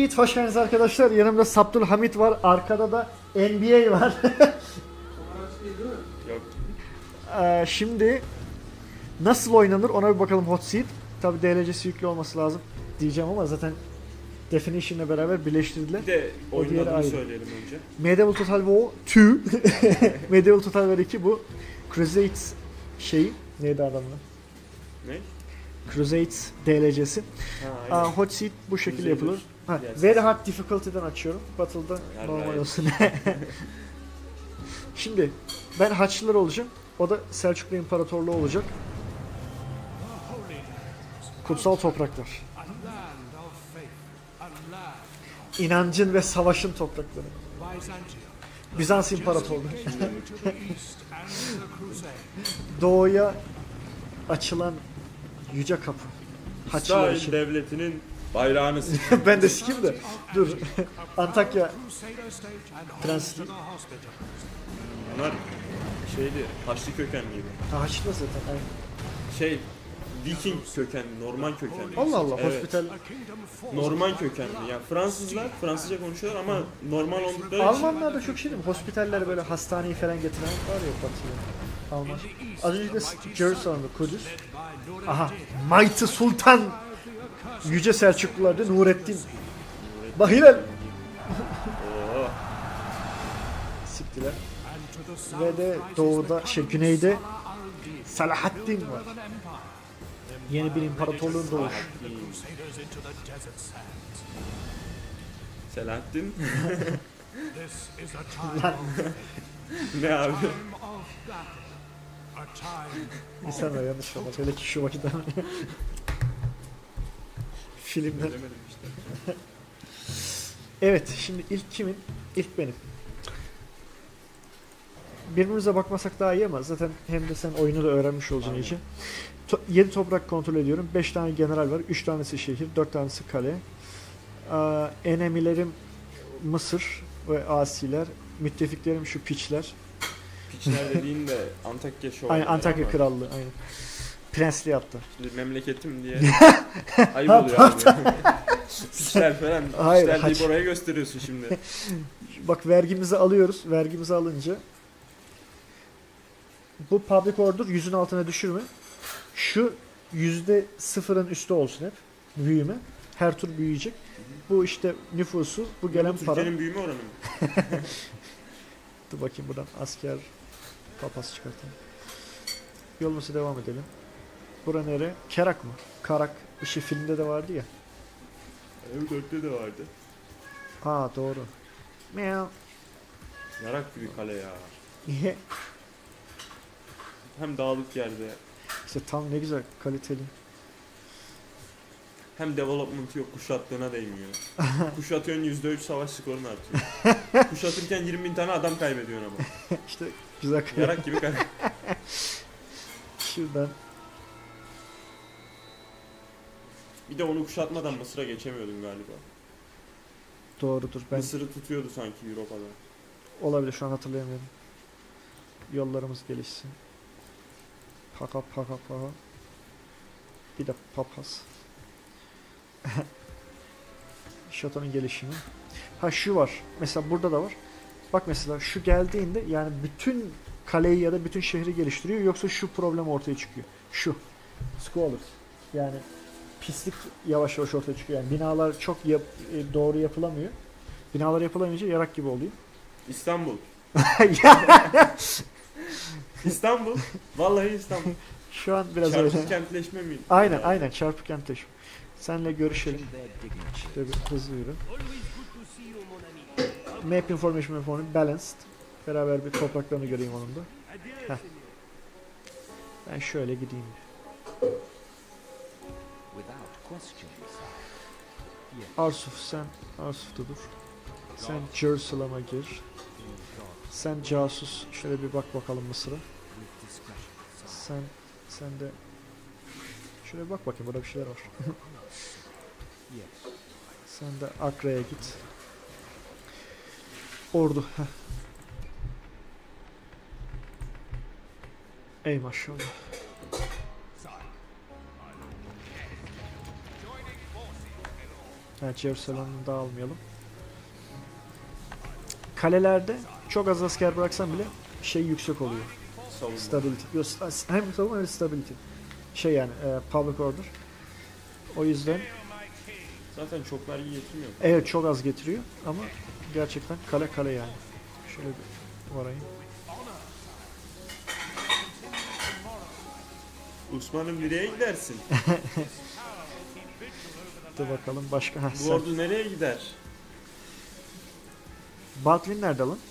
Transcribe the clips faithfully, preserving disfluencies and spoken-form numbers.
Yiğit hoş geldiniz arkadaşlar. Yanımda Sabdülhamit var. Arkada da N B A var. Yok. ee, şimdi nasıl oynanır ona bir bakalım Hot Seat. Tabi D L C'si yüklü olması lazım diyeceğim ama zaten Definition'la beraber birleştirdiler. Bir de oyunun diğeri adını ayrı. söyleyelim önce. Medieval Total War iki. Medieval Total War iki bu. Crusades şeyi. Neydi adamla? Ne? Crusades D L C'si. Ha, Aa, Hot Seat bu şekilde Crusaders. yapılır. Ha, Yes. Very Hard Difficulty'den açıyorum. Battle'da Her normal right. olsun. Şimdi ben Haçlılar olacağım. O da Selçuklu İmparatorluğu olacak. Kutsal topraklar. İnancın ve savaşın toprakları. Bizans İmparatorluğu. Doğuya açılan yüce kapı. Haçlılar İsrail için. devletinin bayrağını s- Ben de sikeyim de. Dur. Antakya Prensliği. Bunlar şeydi, Haçlı kökenliydi. Ha, Haçlı zaten. Aynen. Şey, Viking kökenli, Norman kökenli. Allah Allah. Evet. Hospital. Norman kökenli. Yani Fransızlar Fransızca konuşuyorlar ama Norman oldukları için Almanlar da çok şey değil mi? Hospitaller böyle hastaneyi falan getiren var ya batıya. Alman. Az önce de Jerusalem'da Kudüs. Aha. Mighty Sultan. Yüce Selçuklular'da Nurettin. Bahirel. Oo, Siktiler. Ve de doğuda, şey güneyde Salahaddin var. Yeni bir imparatorluğun doğuşu. Selahattin. Lan Ne abi? insanlar yanlış olmaz. Hele ki şu vakitten. Filmler. Bilemedim işte. Evet, şimdi ilk kimin? İlk benim. Birbirimize bakmasak daha iyi ama zaten hem de sen oyunu da öğrenmiş olacaksın Aynen. iyice. To- yedi toprak kontrol ediyorum. beş tane general var. üç tanesi şehir, dört tanesi kale. Aa, enemilerim Mısır ve asiler. Müttefiklerim şu piçler. Piçler dediğin de Antakya şov. Aynen, Antakya Krallığı. Aynen. Prensli yaptı. Şimdi memleketim diye ayıp oluyor abi. Piçler falan. Hayır, Piçler haç- deyip oraya gösteriyorsun şimdi. Bak vergimizi alıyoruz. Vergimizi alınca bu public order yüzün altına düşürme. Şu yüzde sıfırın üstü olsun hep. Büyüme. Her tur büyüyecek. Bu işte nüfusu, bu gelen para. Türkiye'nin büyüme oranı mı? Dur bakayım buradan asker papaz çıkartalım. Yolumuza devam edelim. Bura nere? Kerak mı? Karak. Bir şey filmde de vardı ya. Evet, dörtte de vardı. Ha doğru. Meow. Yarak gibi kale ya. Hem dağlık yerde, İşte tam ne güzel kaliteli. hem development yok, kuşattığına değmiyor. Kuşatıyorsun yüzde üç savaş skorunu artıyor. Kuşatırken yirmi bin tane adam kaybediyorsun ama. İşte güzel kale. Yarak gibi kale. Şuradan. Bir de onu kuşatmadan Mısır'a geçemiyordun galiba. Doğrudur. Ben Mısır'ı tutuyordu sanki Avrupa'da. olabilir, şu an hatırlayamıyorum. Yollarımız gelişsin. Paka paka paka. Bir de papaz. Şatonun gelişimi. Ha şu var. Mesela burada da var. Bak mesela şu geldiğinde yani bütün kaleyi ya da bütün şehri geliştiriyor, yoksa şu problem ortaya çıkıyor. Şu. Squalor. Yani pislik yavaş yavaş ortaya çıkıyor. Yani binalar çok yap, e, doğru yapılamıyor. Binalar yapılamayınca yarak gibi oluyor. İstanbul. Ya, İstanbul. Vallahi İstanbul. şu an biraz öyle. Çarpık kentleşme mi? Aynen aynen çarpık kentleşme. Senle görüşelim. İşte bir hızlı yürü. Map information information balanced. Beraber bir topraklarını göreyim onun da. Heh. Ben şöyle gideyim. Arsuf sen Arsuf'ta dur. Sen Jerusalem'a gir. Sen casus. Şöyle bir bak bakalım Mısır'a. Sen sen de şöyle bir bak bakayım, burada bir şeyler var. Sen de Akra'ya git. Ordu. Heh. Ey maşallah. Evet, Jerusalem'i da almayalım. Kalelerde çok az asker bıraksan bile şey yüksek oluyor. Savunma. Stability. Yok, hem savunma hem de stability. Şey yani e, public order. O yüzden Zaten çok vergi getirmiyor. evet çok az getiriyor ama gerçekten kale kale yani. Şöyle bir varayım. Osman'ım nereye gidersin? Dur bakalım başka. Heh, Bu sen. ordu nereye gider? Baldwin nerede lan?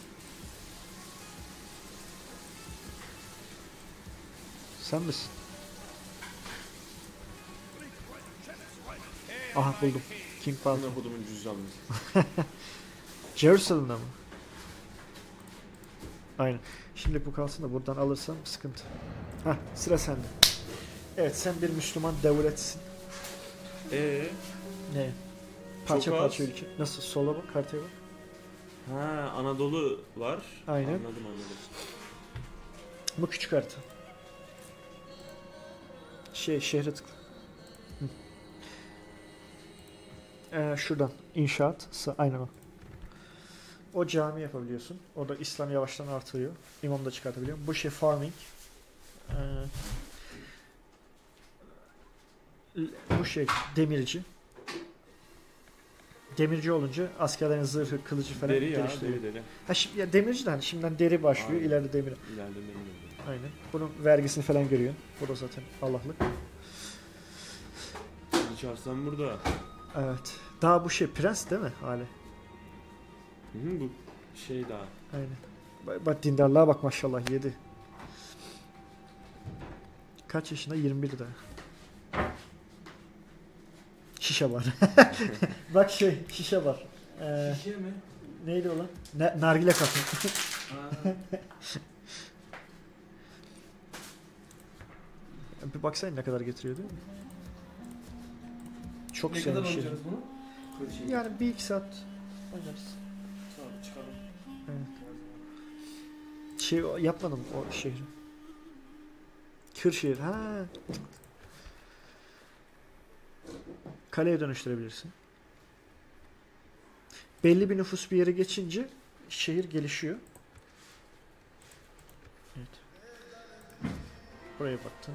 Sen misin? Aha buldum. King Baldwin. Bana kodumun cüzdanını. Jerusalem'da mı? Aynen. Şimdi bu kalsın da buradan alırsam sıkıntı. Hah, sıra sende. Evet, sen bir Müslüman devletsin. Eee? Ne? Parça Çok az. parça ülke. Nasıl? Sola bak, haritaya bak. Ha, Anadolu var. Aynen. Anladım anladım. Bu küçük harita. Şey, şehre tıkla. Hı. Ee, şuradan. İnşaat. Sa- Aynen o. O cami yapabiliyorsun. Orada İslam yavaştan artıyor. İmam da çıkartabiliyor. Bu şey farming. Ee, bu şey demirci. Demirci olunca askerlerin zırhı, kılıcı falan Deri ya, geliştiriyor. deri deri. Ha, şimdi, ya demirci de hani şimdiden deri başlıyor, Aynen. ileride demir. İleride demir oluyor. Aynen. Bunun vergisini falan görüyorsun. Bu da zaten Allah'lık. Kılıç Arslan burada. Evet. Daha bu şey prens değil mi hali? Hı hı, bu şey daha. Aynen. Bak, bak dindarlığa bak maşallah yedi. Kaç yaşında? yirmi bir daha. Şişe var. Bak şey şişe var. Ee, Şişe mi? neydi o lan? Ne, nargile kafe. Aa, Bir baksana ne kadar getiriyor değil mi? Çok ne kadar sevmiş şey. oynayacağız bunu? Böyle şey. Yani bir iki saat oynarız. Sonra çıkalım. Evet. Şey yapmadım o şehri. Kırşehir. Ha. Kaleye dönüştürebilirsin. Belli bir nüfus bir yere geçince şehir gelişiyor. Evet. Buraya baktım.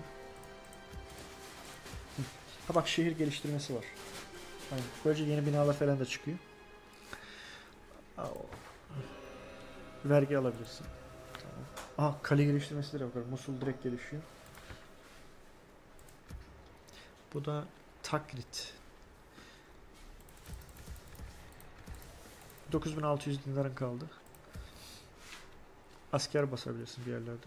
Hı. Ha bak şehir geliştirmesi var. Aynen. Böylece yeni binalar falan da çıkıyor. Aa, o- vergi alabilirsin. Tamam. Aa kale geliştirmesi de bakalım. Musul direkt gelişiyor. Bu da taklit. dokuz bin altı yüz dinarın kaldı. Asker basabilirsin bir yerlerde.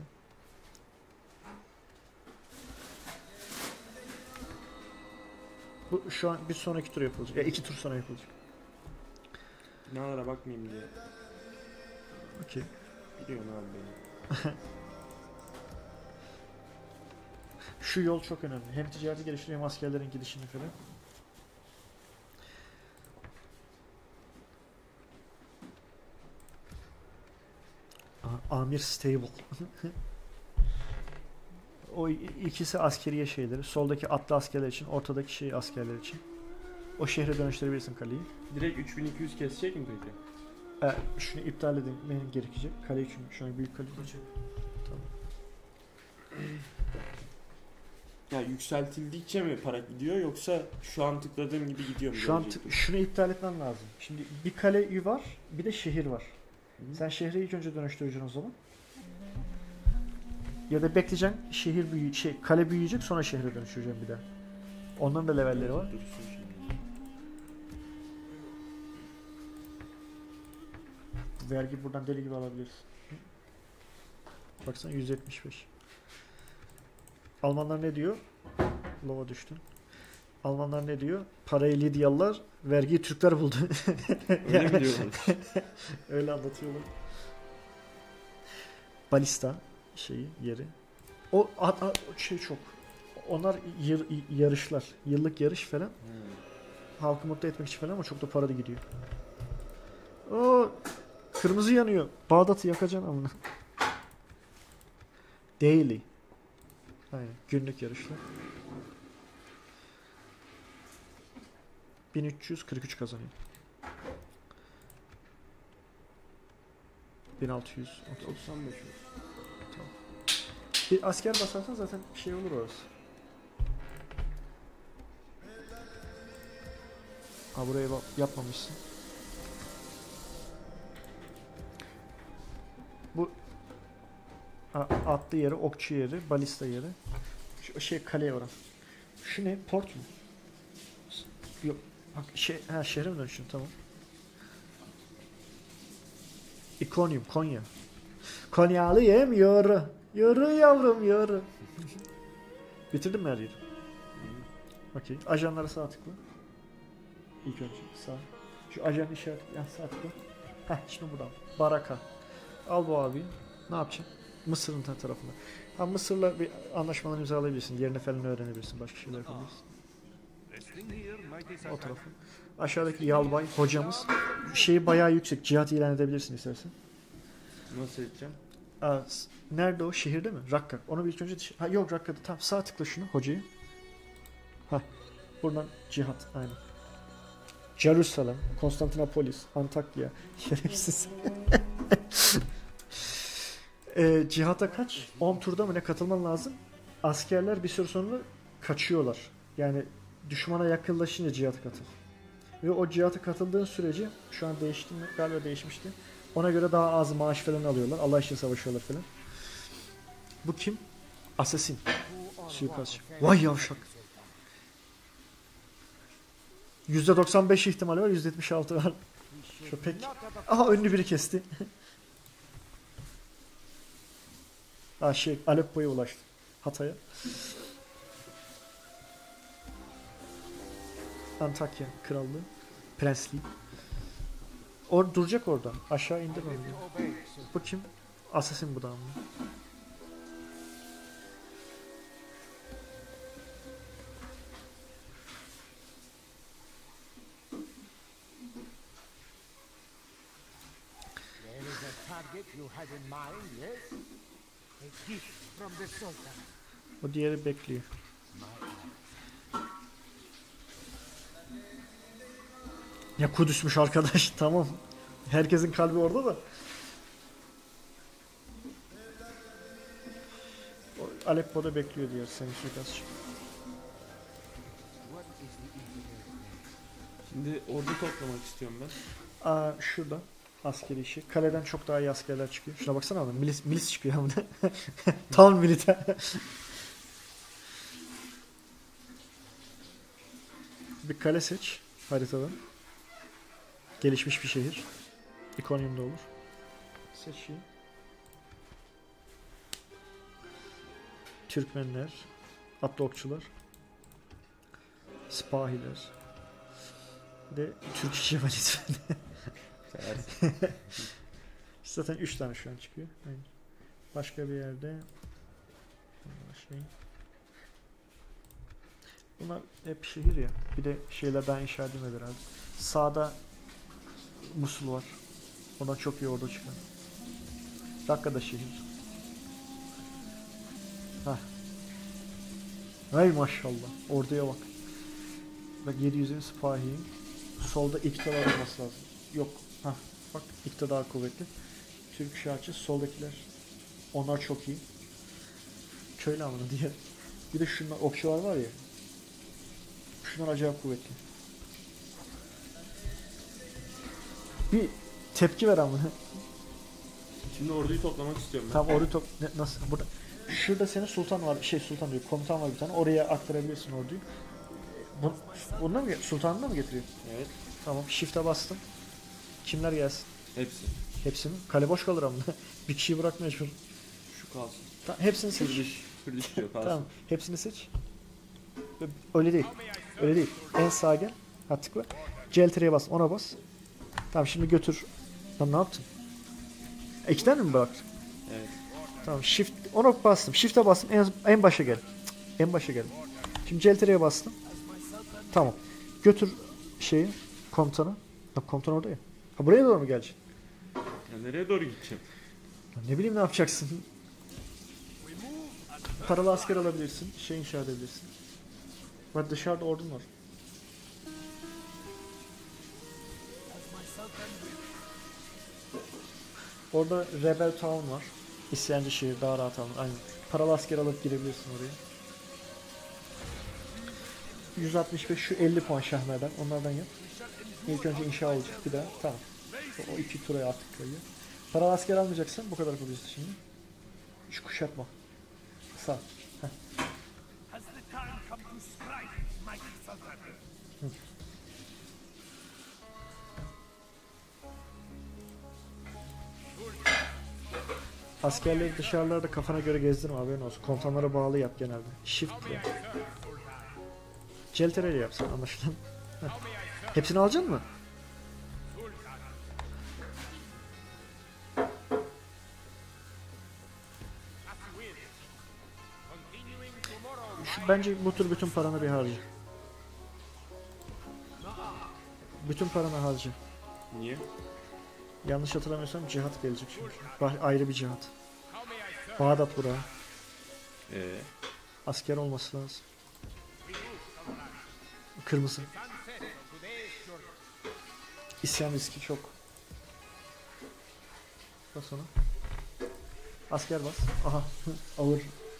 Bu şu an bir sonraki tur yapılacak. Ya iki tur sonra yapılacak. Binalara bakmayayım diye. Okey. Biliyorsun abi beni. Şu yol çok önemli. Hem ticareti geliştiriyor hem askerlerin gidişini falan. Aha, Amir Stable. O ikisi askeriye şeyleri. Soldaki atlı askerler için, ortadaki şey askerler için. O şehre dönüştürebilirsin kaleyi. Direkt üç bin iki yüz kesecek mi peki? Ee, şunu iptal edilmem gerekecek. Kale çünkü şu an büyük kale. Tamam. Ya yükseltildikçe mi para gidiyor yoksa şu an tıkladığım gibi gidiyor mu? Şu an gelecek t- mi? şunu iptal etmen lazım. Şimdi bir kale var, bir de şehir var. Hı. Sen şehri ilk önce dönüştüreceksin o zaman. Ya da bekleyeceksin, şehir büyü şey kale büyüyecek sonra şehre dönüştüreceksin bir daha. Onların da levelleri var. Dursun şimdi. Vergi buradan deli gibi alabilirsin. Baksana yüz yetmiş beş. Almanlar ne diyor? Lova düştün. Almanlar ne diyor? Parayı Lidyalılar, vergiyi Türkler buldu. Öyle mi diyorlar? Öyle anlatıyorlar. Balista şeyi, yeri. O at, at- şey çok. Onlar yar- yarışlar. Yıllık yarış falan. Hmm. Halkı mutlu etmek için falan ama çok da para da gidiyor. O kırmızı yanıyor. Bağdat'ı yakacaksın amına. Daily. Aynen. Günlük yarışlar. bin üç yüz kırk üç kazanıyor. bin altı yüz otuz. doksan beş olsun. Bir asker basarsan zaten şey olur orası. Ha burayı bak- yapmamışsın. Bu a- atlı yeri, okçu yeri, balista yeri. Şu şey kaleye oran. Şu ne? Port mu? Yok. Bak şey, ha şehre mi dönüştün? Tamam. İkonium, Konya. Konyalıyım, yürü. Yürü yavrum, yürü. Bitirdin mi her yeri? Okey. Ajanlara sağ tıkla. İlk önce sağ. Şu ajan işareti, yani sağ tıkla. Heh, şimdi buradan. Baraka. Al bu abi. Ne yapacaksın? Mısır'ın ta- tarafına. Ha Mısır'la bir anlaşmalar imzalayabilirsin. Yerini falan öğrenebilirsin. Başka şeyler yapabilirsin. O tarafı. Aşağıdaki yalbay hocamız. Şeyi bayağı yüksek. Cihat ilan edebilirsin istersen. Nasıl edeceğim? Aa, s- nerede o? Şehirde mi? Rakka. Onu bir ilk önce... Ha yok Rakka'da. Tamam sağ tıkla şunu hocayı. Ha. Buradan cihat. Aynen. Jerusalem, Konstantinopolis, Antakya. Şerefsiz. e, cihata kaç? on turda mı ne katılman lazım? Askerler bir süre sonra kaçıyorlar. Yani düşmana yakınlaşınca cihata katıl. Ve o cihata katıldığın sürece şu an değişti mi? Galiba değişmişti. Ona göre daha az maaş falan alıyorlar. Allah için savaşıyorlar falan. Bu kim? Assassin. Suikastçı. Vay yavşak. yüzde doksan beş ihtimali var, yüzde yetmiş altı var. Köpek. Aha önünü biri kesti. Ha şey Aleppo'ya ulaştı. Hatay'a. Antakya krallığı. Prensliği. Or duracak orada. Aşağı indir onu. Bu kim? Assassin bu da mı? There is a target you had in mind, yes? A gift from the Sultan. O diğeri bekliyor. Ya Kudüs'müş arkadaş. Tamam. Herkesin kalbi orada da. O Aleppo'da bekliyor diyor seni suikastçı. What is the Emperor's name? Şimdi ordu toplamak istiyorum ben. Aa şurada askeri işi. Kaleden çok daha iyi askerler çıkıyor. Şuna baksana abi. Milis, milis çıkıyor hem de. Tam militer. Bir kale seç haritadan. Gelişmiş bir şehir. İkonyumda olur. Seçeyim. Türkmenler, atlı okçular, Sipahiler, bir de Türk işçi var lütfen. Zaten üç tane şu an çıkıyor. Aynen. Başka bir yerde şey. Bunlar hep şehir ya. Bir de şeyler daha inşa edilmedi herhalde. Sağda Musul var. Oradan çok iyi ordu çıkan. Rakka'da şehir. Hah. Ay maşallah. Orduya bak. Bak yedi yüzün sipahi. Solda iktidar olması lazım. Yok. Hah. Bak iktidar daha kuvvetli. Türk şahçı. Soldakiler. Onlar çok iyi. Köylü amına diye. Bir de şunlar okçular var ya. Şunlar acayip kuvvetli. Bir tepki ver ama. Şimdi orduyu toplamak istiyorum ben. Tam ordu top ne, nasıl burada? Şurada senin sultan var. Şey sultan diyor. Komutan var bir tane. Oraya aktarabilirsin orduyu. Bu, bundan mı sultanına mı getiriyor? Evet. Tamam. Shift'e bastım. Kimler gelsin? Hepsi. Hepsi mi? Kale boş kalır ama. Bir kişiyi bırak mecbur. Şu kalsın. Tamam, hepsini seç. Kürdiş. Kürdiş diyor kalsın. Tamam. Hepsini seç. Öyle değil. Öyle değil. En sağa gel. Ha tıkla. C L T'ye bas. Ona bas. Tamam şimdi götür. Lan ne yaptın? E, İki tane mi bıraktın? Evet. Tamam shift. Ona bastım. Shift'e bastım. En, en başa gel. Cık, En başa gel. Şimdi C L T'ye bastım. Tamam. Götür şeyi. Komutanı. Bak komutan orada ya. Ha buraya doğru mu geleceksin? Ya nereye doğru gideceğim? Ya ne bileyim ne yapacaksın. Paralı asker alabilirsin. Şey inşa edebilirsin. Bak dışarıda ordun var. Orada Rebel Town var. İsyancı şehir, daha rahat alın. Aynen. Paralı asker alıp girebilirsin oraya. yüz altmış beş, şu elli puan şahmerden. Onlardan yap. İlk önce inşa olacak bir daha. Tamam. O iki turaya artık kayıyor. Paralı asker almayacaksan bu kadar yapabilirsin şimdi. Şu kuşatma. Sağ. Heh. Has the time come to strike, mighty Sultan? Askerleri dışarılarda kafana göre gezdirme, haberin olsun. Komutanlara bağlı yap genelde. Shift pro. Celtereyle yapsan anlaşılan. Heh. Hepsini alacaksın mı? Şu, bence bu tür bütün paranı bir harca. Bütün paranı harca. Niye? Yanlış hatırlamıyorsam cihat gelecek çünkü. Bah- ayrı bir cihat. Bağdat bura. Ee, Asker olması lazım. Kırmızı. İsyan riski çok. Bas ona. Asker bas. Aha. Ağır.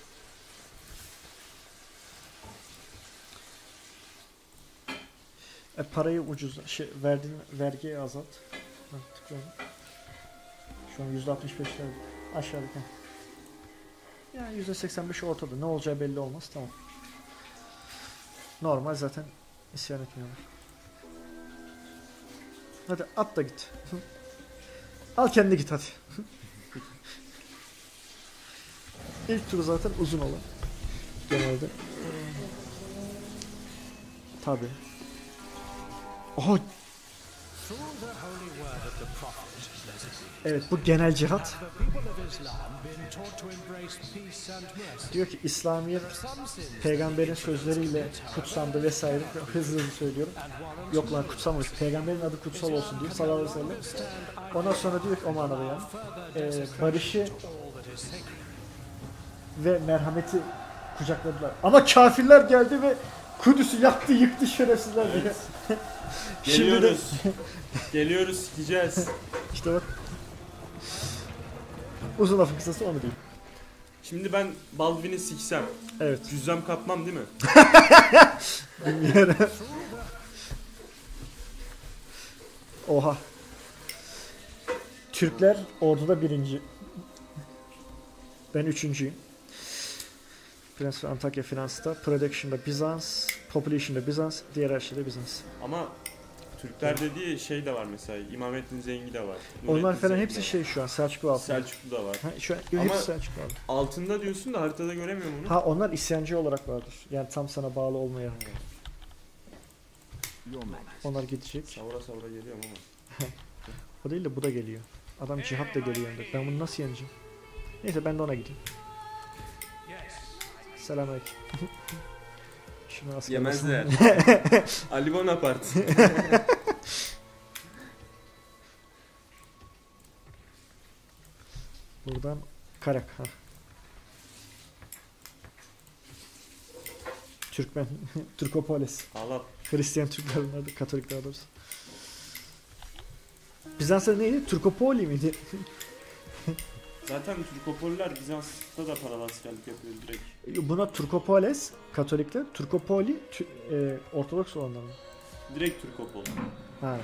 E, parayı ucuz, şey, verdiğin vergiyi azalt. Ha, tıkla onu. Şu an yüzde altmış beşler aşağıdaki. Yani yüzde seksen beş ortada. Ne olacağı belli olmaz. Tamam. Normal zaten isyan etmiyorlar. Hadi at da git. Al kendi git hadi. İlk tur zaten uzun olan. Genelde. Tabi. Oha. Evet, bu genel cihat. Diyor ki İslamiyet peygamberin sözleriyle kutsandı vesaire. Hızlı hızlı söylüyorum. Yok lan kutsanmış. Peygamberin adı kutsal olsun diyor sallallahu aleyhi ve sellem. Ondan sonra diyor ki o manada yani. E, barışı ve merhameti kucakladılar. Ama kafirler geldi ve Kudüs'ü yaktı yıktı şerefsizler diye. geliyoruz. Geliyoruz, gideceğiz. İşte bak. Uzun lafın kısası onu diyeyim. Şimdi ben Baldwin'i siksem, Evet. cüzzam kapmam değil mi? Bilmiyorum. Oha. Türkler orduda birinci. Ben üçüncüyüm. Prens ve Antakya Finans'ta, Production'da Bizans, Population'da Bizans, diğer her şeyde Bizans. Ama Türkler dediği şey de var mesela, İmamettin Zengi de var. Onlar Nurettin falan Zengi hepsi de şey şu an Selçuklu altında. Selçuklu da var. Ha, şu an Ama- hepsi Selçuklu altında. Altında diyorsun da haritada göremiyorum onu. Ha onlar isyancı olarak vardır. Yani tam sana bağlı olmayan. Onlar gidecek. Savura savura geliyorum ama. O değil de bu da geliyor. Adam cihat da geliyor yanında. Ben bunu nasıl yeneceğim? Neyse ben de ona gideyim. Selamünaleyküm. Şunu asker Yemezler. Ali Bonaparte. Buradan Karak. Ha. Türkmen. Türkopolis. Allah. Hristiyan Türkler bunlar da. Katolik daha doğrusu. Bizans'ta neydi? Türkopoli miydi? Zaten Türkopoliler Bizans'ta da paralı askerlik yapıyor direkt. Buna Turkopoles, Katolikler. Turkopoli, tü- e, Ortodoks olanlar mı? Direkt Türkopol. Ha.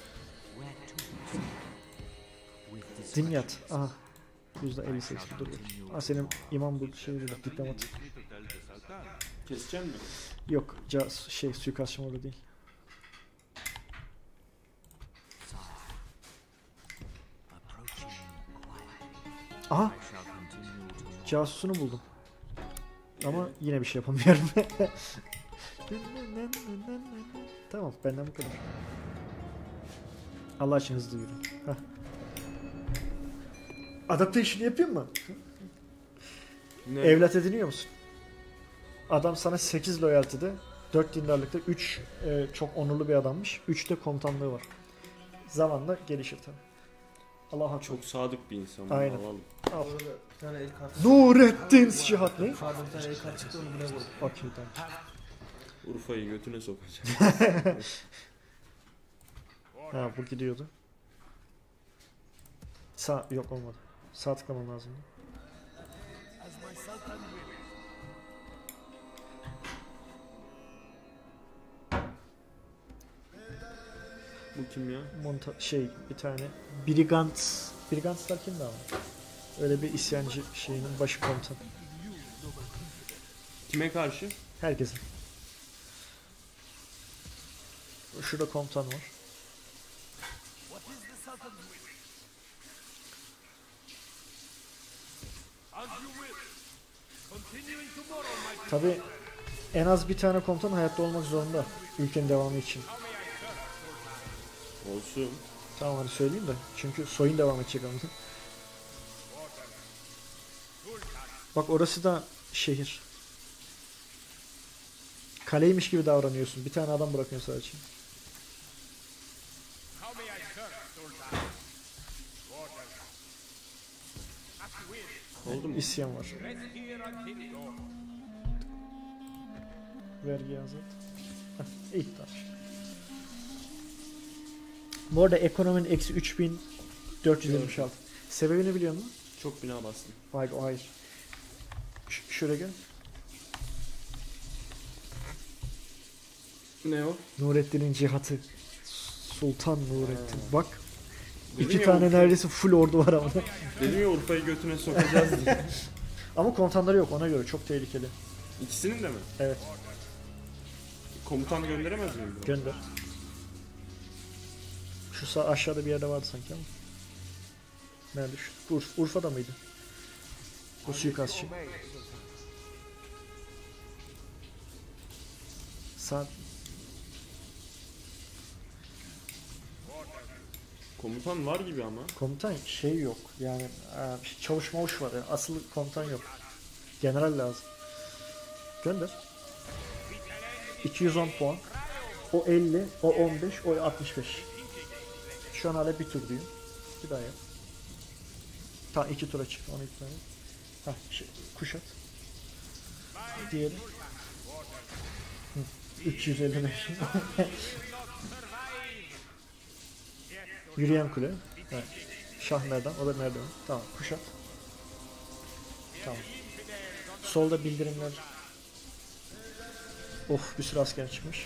Dimyat. Aha. yüzde elli sekiz duruyor. Ha senin imam bu şey dedi, diplomat. Keseceğim mi? Yok, cas şey suikastçım orada değil. Aha. Casusunu buldum. Ama yine bir şey yapamıyorum. Tamam, benden bu kadar. Allah için hızlı yürü. Heh. Adaptation'ı yapayım mı? Ne? Evlat ediniyor musun? Adam sana sekiz loyalty'de, dört dindarlıkta, üç e, çok onurlu bir adammış. üçte komutanlığı var. Zamanla gelişir tabi. Allah'a çok. Çok sadık bir insan. Aynen. Alalım. Al. Orada bir tane el kartı. Nurettin Cihat ne? Yukarıda bir tane el kart çıktı onu buraya koydum. Okey tamam. Urfa'yı götüne sokacak. Ha bu gidiyordu. Sağ yok olmadı. Sağ tıklamam lazım. As my sultan will. Bu kim ya? Monta şey bir tane Brigant Brigantlar kimdi ama? Öyle bir isyancı şeyinin başı komutan. Kime karşı? Herkesin. Şurada komutan var. What is the sultan's will? As you will. Continuing tomorrow, my Tabi en az bir tane komutan hayatta olmak zorunda ülkenin devamı için. Olsun. Tamam hadi söyleyeyim de çünkü soyun devam edecek ama. Bak orası da şehir. Kaleymiş gibi davranıyorsun. Bir tane adam bırakıyorsun sadece. How may I serve, sultan? Orders. As you will. Oldu mu? İsyan var. Rest here until dawn. Vergi azalt. Heh, iyi tamam. Bu arada ekonominin eksi üç bin dört yüz yetmiş altı. Sebebini biliyor musun? Çok bina bastım. Hayır o hayır. Ş şöyle gel. Ne o? Nurettin'in cihatı. Sultan Nurettin. Ha. Bak. Dedim iki ya, tane Urfa- neredeyse full ordu var ama. Dedim ya Urfa'yı götüne sokacağız diye. Ama komutanları yok ona göre çok tehlikeli. İkisinin de mi? Evet Komutan gönderemez miyim? bunu? gönder. Şu sağ aşağıda bir yerde vardı sanki ama. Nerede şu? Ur Urfa'da mıydı? Bu suikastçı. Sağ Komutan var gibi ama. komutan şey yok yani e, çavuş mavuş var yani. Asıl komutan yok. General lazım. Gönder. iki yüz on puan. O elli, o on beş, o altmış beş. Şu an hala bir tur diyor. Bir daha yap. Tamam iki tura çıktı. Onu iptal et. Hah şey, kuşat. Diğeri. Hı, üç yüz elli beş. Yürüyen kule. Evet. Şah merdan. O da merdan. Tamam kuşat. Tamam. Solda bildirimler. Of bir sürü asker çıkmış.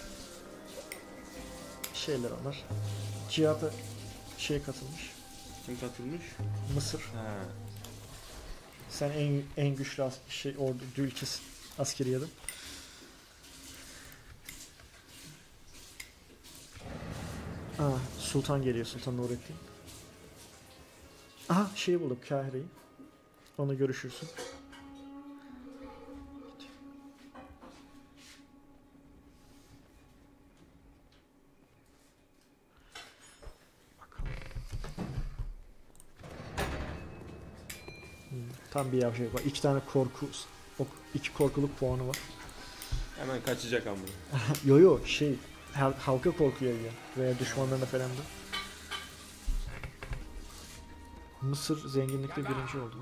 Şeyler onlar. Cihada şey katılmış. Kim katılmış? Mısır. Ha. Sen en en güçlü as şey ordu ülkesi askeriyedin. Aa, Sultan geliyor, Sultan Nurettin. Aha şeyi bulduk, Kahire'yi. Onu görüşürsün. Bakalım. Hmm, tam bir yavşak var. İki tane korku, ok, iki korkuluk puanı var. Hemen kaçacak ama. Yo yo şey hal- halka korku yayıyor veya düşmanlarına falan da. Mısır zenginlikte birinci oldu.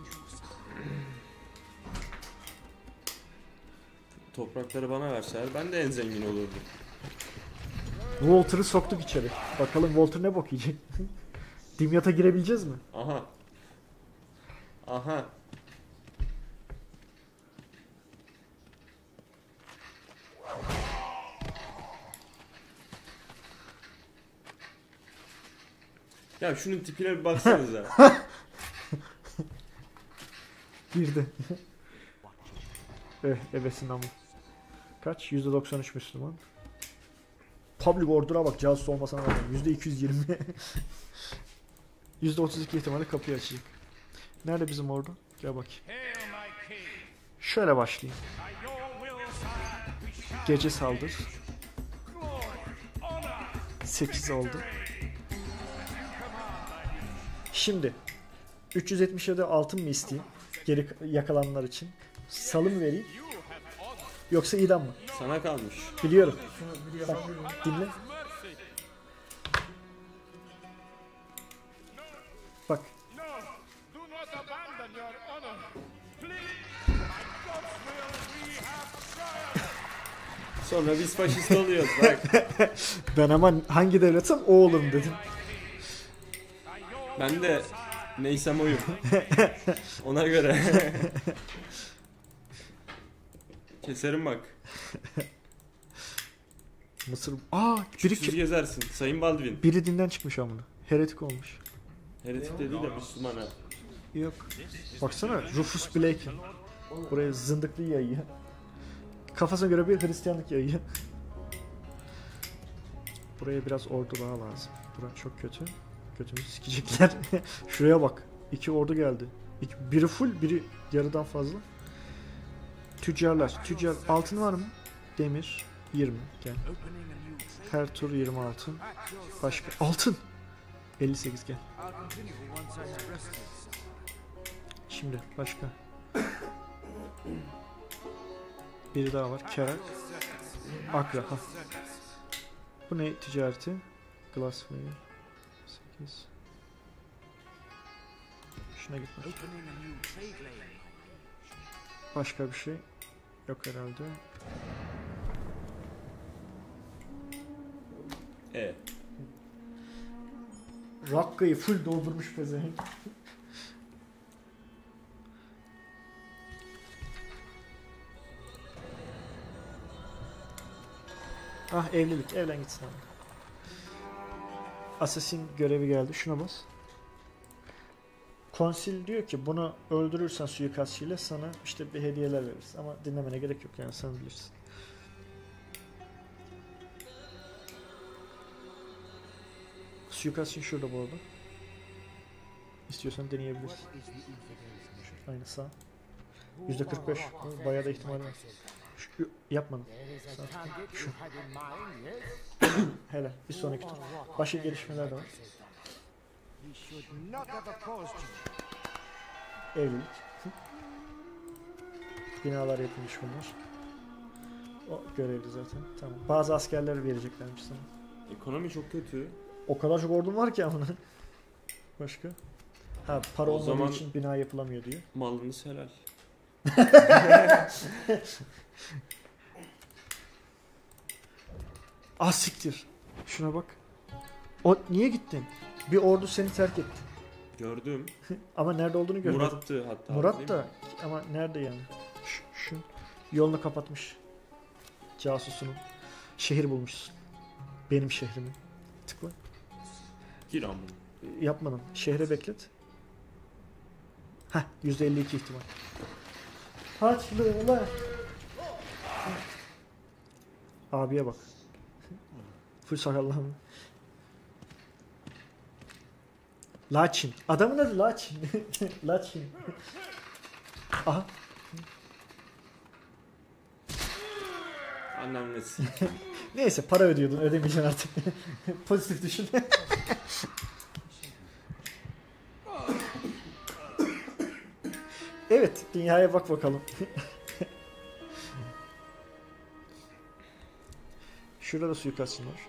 Toprakları bana verseler ben de en zengin olurdum. Walter'ı soktuk içeri. Bakalım Walter ne bok yiyecek? Dimyat'a girebileceğiz mi? Aha. Aha. Ya şunun tipine bir baksanıza. Girdi. eh, ebesin ama. Kaç? yüzde doksan üç Müslüman. Public Order'a bak, casus olmasına rağmen yüzde iki yüz yirmi. yüzde otuz iki ihtimalle kapıyı açacak. Nerede bizim ordu? Gel bak. Şöyle başlayayım. Gece saldır. sekiz oldu. Şimdi üç yüz yetmiş yedi altın mı isteyeyim? Geri yakalananlar için. Salı mı vereyim? Yoksa idam mı? Sana kalmış. Biliyorum. Şunu bir Bak yapabilir miyim? dinle. Bak. No, do not abandon your honor. Please, by God's will, we have triumphed. Sonra biz faşist oluyoruz bak. Ben ama hangi devletsem o olurum dedim. By your Ben de neysem oyum. Ona göre. Keserim bak. Mısır... Aa! Biri, Siz gezersin. Sayın Baldwin. biri dinden çıkmış amına. Heretik olmuş. Heretik de değil de Müslüman ha. Yok. Baksana Rufus Blake. Buraya zındıklı yayıyor. Kafasına göre bir Hristiyanlık yayıyor. Buraya biraz ordu daha lazım. Burası çok kötü. Kötümüzü sikecekler. Şuraya bak. İki ordu geldi. İki, biri full, biri yarıdan fazla. Tüccarlar. Tüccar. Altın var mı? Demir. yirmi. Gel. Her tur yirmi altın. Başka. Altın. elli sekiz gel. Şimdi başka. Biri daha var. Kerak. Akra. Ha. Bu ne ticareti? Glassware. sekiz. Şuna gitmek. Başka bir şey yok herhalde. Evet. Rakka'yı full doldurmuş pezevenk. Ah evlilik. Evlen gitsin abi. Assassin görevi geldi. Şuna bas. Konsil diyor ki bunu öldürürsen suikastçıyla sana işte bir hediyeler veririz. Ama dinlemene gerek yok yani sen bilirsin. Suikastçı şurada bu arada. İstiyorsan deneyebilirsin. Aynı sağ. yüzde kırk beş. Bayağı da ihtimal var. Şu, yapmadım. Şu. Hele bir sonraki tur. Başka gelişmeler de var. Evlilik. Binalar yapılmış bunlar. O görevli zaten. Tamam. Bazı askerler vereceklermiş sana. Ekonomi çok kötü. O kadar çok ordum var ki ama. Başka? Ha para O olmadığı zaman için bina yapılamıyor diyor. malınız helal. Ah siktir. Şuna bak. O niye gittin? Bir ordu seni terk etti. Gördüm. Ama nerede olduğunu görmedim. Murat'tı hatta. Murat değil da mi? ama nerede yani? Şu, şu yolunu kapatmış. Casusunun. Şehir bulmuşsun. Benim şehrimi. Tıkla. Gir amına. Yapmadım. Şehre beklet. Heh. yüzde elli iki ihtimal. Haçlılar. Abiye bak. Full sakallahım. Laçin. Adamın adı Laçin. Laçin. Aha. Annem nesin? Neyse para ödüyordun. Ödemeyeceksin artık. Pozitif düşün. Evet. Dünyaya bak bakalım. Şurada suikastçı var.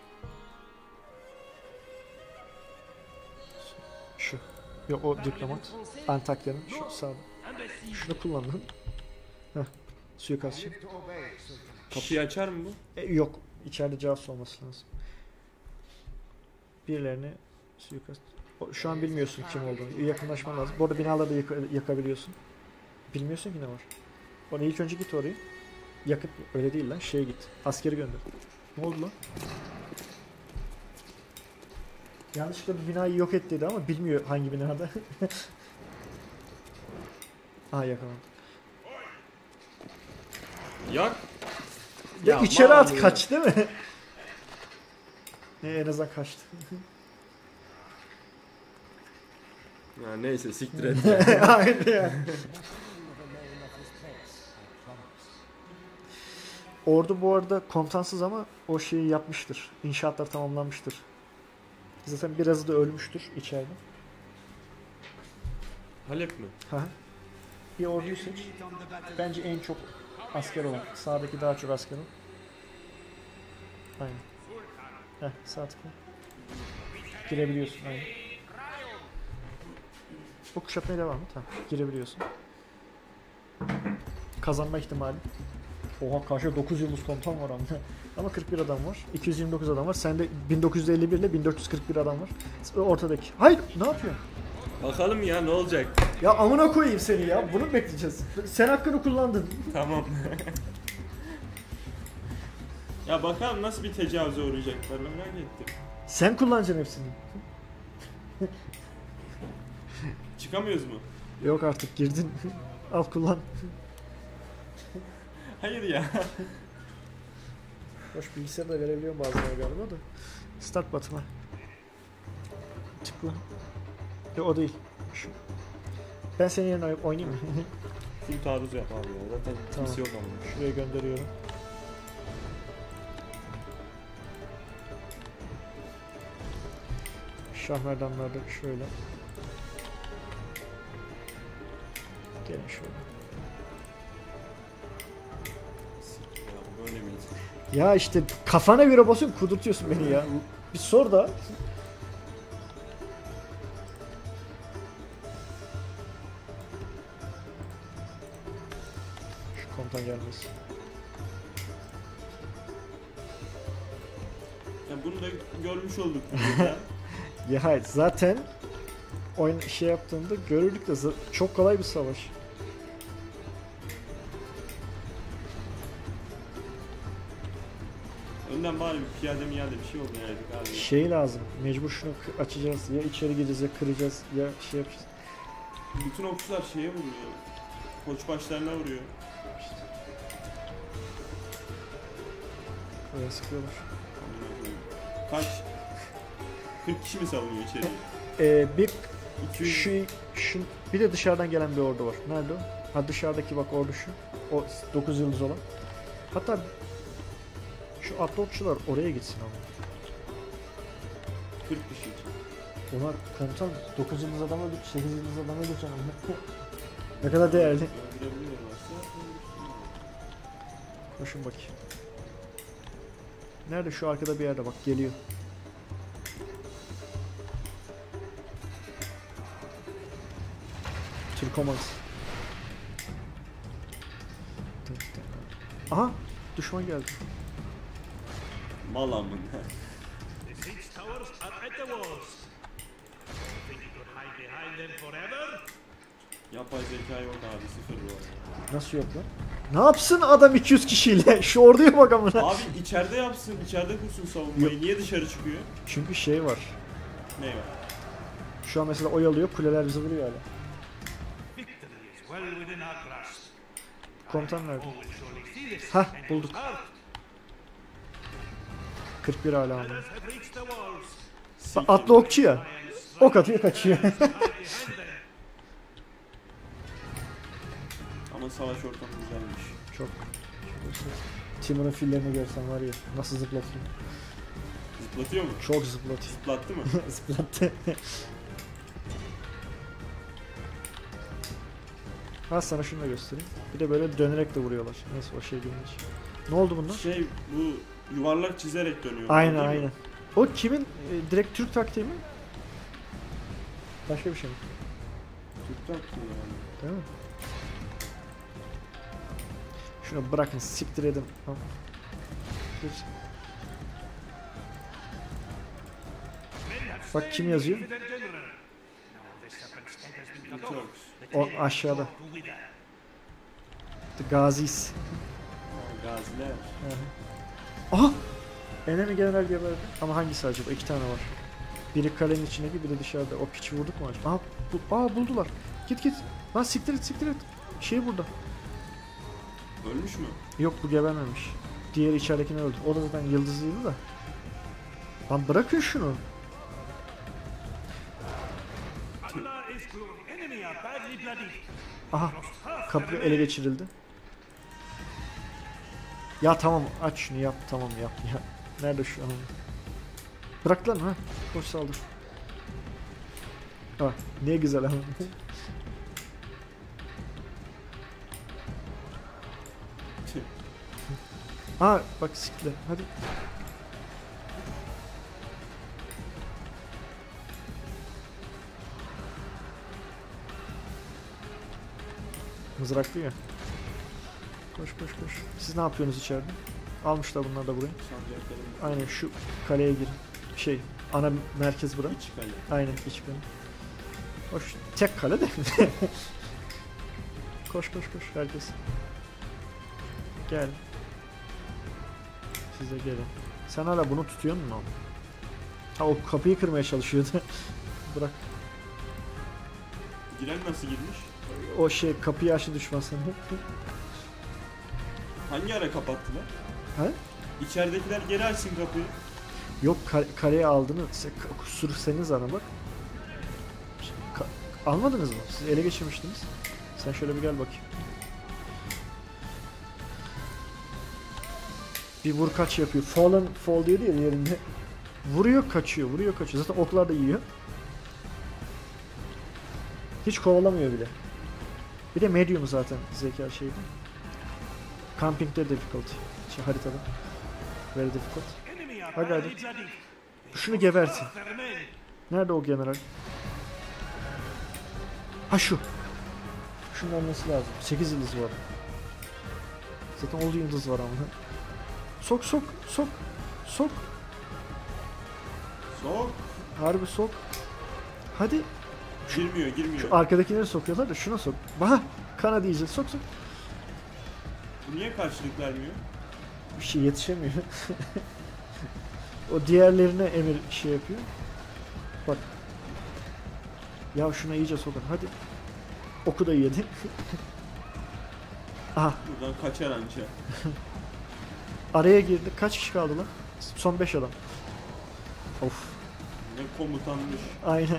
Şu. Yok o diplomat. Antakya'nın şu sağda. Şunu kullandım. Heh. Suikastçı. Kapıyı açar mı bu? E, yok. İçeride casus olması lazım. Birilerini suikast... O, şu an bilmiyorsun kim olduğunu. Yakınlaşman lazım. Bu arada binaları da yaka, yakabiliyorsun. Bilmiyorsun ki ne var. Ona ilk önce git oraya. Yakıt öyle değil lan. Şeye git. Askeri gönder. Ne oldu lan? Yanlışlıkla bir binayı yok et dedi ama bilmiyor hangi binada. Aha yakalandı. Yak. Ya, Ya içeri at mal kaç değil mi? e, en azından kaçtı. Ya neyse siktir et. Ya. Aynen yani. Ordu bu arada komutansız ama o şeyi yapmıştır. İnşaatlar tamamlanmıştır. Zaten biraz da ölmüştür içeride. Halep mi? Ha. Bir orduyu seç. Bence en çok asker olan. Sağdaki daha çok asker olan. Aynen. Heh, sağ tıkla. Girebiliyorsun aynen. Bu kuşatmaya devam et. Ha, girebiliyorsun. Kazanma ihtimali. Oha karşıda dokuz yıldız komutan var ama. Ama kırk bir adam var. iki yüz yirmi dokuz adam var. Sende bin dokuz yüz elli bir ile bin dört yüz kırk bir adam var. Ortadaki. Hayır, ne yapıyorsun? Bakalım ya ne olacak. Ya amına koyayım seni ya. Bunu mu bekleyeceğiz? Sen hakkını kullandın. Tamam. Ya bakalım nasıl bir tecavüze uğrayacaklar merak ettim. Sen kullanacaksın hepsini. Çıkamıyoruz mu? Yok artık girdin. Al kullan. Hayır ya. Hoş bilgisayarı da verebiliyorum bazıları galiba da. Start button'a. Tıkla. Yok o değil. Şu. Ben senin yerine oy- oynayayım mı? Full taarruz yap abi ya. Zaten Tamam. kimse yok ama. Şuraya gönderiyorum. Şahmerdanlar da şöyle. Gelin şöyle. Ya böyle miyiz? Ya işte kafana göre basıyorsun, kudurtuyorsun beni ya. Bir sor da. Şu komutan gelmesin. Ya bunu da görmüş olduk. Ya. Ya zaten oyun şey yaptığında görürdük de za- çok kolay bir savaş. Önden bari bir piyade miyade bir şey oldu yani abi. Şey lazım. Mecbur şunu kı- açacağız. Ya içeri gireceğiz ya kıracağız ya şey yapacağız. Bütün okçular şeye vuruyor. Koç başlarına vuruyor. Böyle sıkıyorlar. Kaç? kırk kişi mi savunuyor içeriye? Ee, bir iki yüz. şu, şu bir de dışarıdan gelen bir ordu var. Nerede o? Ha dışarıdaki bak ordu şu. O dokuz yıldız olan. Hatta şu atlı okçular oraya gitsin ama. kırk kişi için. Onlar komutan dokuz yıldız adam öldü, sekiz yıldız adam öldü canım. Ne kadar değerli. Öldürebiliyorlarsa öldürsünler. Koşun bakayım. Nerede? Şu arkada bir yerde bak geliyor. Türkomaz. Aha! Düşman geldi. Mal amın. The siege towers are at the walls. Think you could hide behind them forever? Yapay zeka yok abi sıfır bu arada. Nasıl yok lan? Ne yapsın adam iki yüz kişiyle? Şu orduya bak amına. Abi içeride yapsın, içeride kursun savunmayı. Niye dışarı çıkıyor? Çünkü şey var. Ne var? Şu an mesela oyalıyor, kuleler bizi vuruyor hala. Victory is well within our grasp. Komutan nerede? All will surely see this Hah, and bulduk. out. kırk bir hala ama. Others have reached the walls. Bak, atlı okçu ya. Ok atıyor kaçıyor. Hide behind them. Ama savaş ortamı güzelmiş. Çok. Timur'un fillerini görsen var ya nasıl zıplatıyor. Zıplatıyor mu? Çok zıplatıyor. Zıplattı mı? Zıplattı. Ha sana şunu da göstereyim. Bir de böyle dönerek de vuruyorlar. Neyse o şey bilmiş. Ne oldu bunlar? Şey bu yuvarlak çizerek dönüyor. Aynen değil mi? aynen. O kimin? E, direkt Türk taktiği mi? Başka bir şey mi? Türk taktiği yani. Değil mi? Şunu bırakın siktir edin. Tamam. Dur. Bak kim yazıyor? Now this serpent's head has been cut Çok. off. O aşağıda. The Gazis. Gaziler. Aha! Enemy general geberdi. Ama hangisi acaba? İki tane var. Biri kalenin içindeki, biri dışarıda. O piçi vurduk mu acaba? Aha, bu, aa buldular. Git git. Lan siktir et siktir et. Şey burada. Ölmüş mü? Yok bu gebermemiş. Diğeri içeridekini öldü. O da zaten yıldızlıydı da. Lan bırakın şunu. Allah is good. Enemy are badly bloodied. Aha. Kapı ele geçirildi. Ya tamam aç şunu yap. Tamam yap ya. Nerede şu an? Bırak lan ha. Koş saldır. Ah ne güzel ama. Aa bak sikle. Hadi. Mızraklı ya. Koş koş koş. Siz ne yapıyorsunuz içeride? Almışlar bunlar da burayı. Sancakların Aynen şu kaleye girin. Şey ana merkez bura. iç kale. Aynen iç kale. Hoş. Tek kale de. Koş koş koş herkes. Gel. Siz de gelin. Sen hala bunu tutuyor musun? Ha o kapıyı kırmaya çalışıyordu. Bırak. Giren nasıl girmiş? O şey kapıyı aşı düşmesin. Hangi ara kapattılar? Ha? İçeridekiler geri açsın kapıyı. Yok ka- kaleye aldınız. Sürükseniz ana bak. Ka- almadınız mı? Siz ele geçirmiştiniz. Sen şöyle bir gel bakayım. Bir vur kaç yapıyor. Fallen fall diyor ya yerinde. Vuruyor kaçıyor, vuruyor kaçıyor. Zaten oklar da yiyor. Hiç kovalamıyor bile. Bir de medium zaten zeka şeydi. Camping'de difficult. Şey, haritada. Very difficult. Hadi hadi. Şunu gebertin. Nerede o general? Ha şu. Şunun olması lazım. sekiz yıldız var. Zaten oldu yıldız var ama. Sok sok sok. Sok. Sok. Harbi sok. Hadi. Girmiyor girmiyor. Şu arkadakileri sokuyorlar da şuna sok. Bah. Kana diyeceğiz. Sok sok. Bu niye karşılık vermiyor? Bir şey yetişemiyor. O diğerlerine emir şey yapıyor. Bak. Ya şuna iyice sokun. Hadi. Oku da yedi. Aha. Buradan kaçar anca. Araya girdi. Kaç kişi kaldı lan? Son beş adam. Of. Ne komutanmış. Aynen.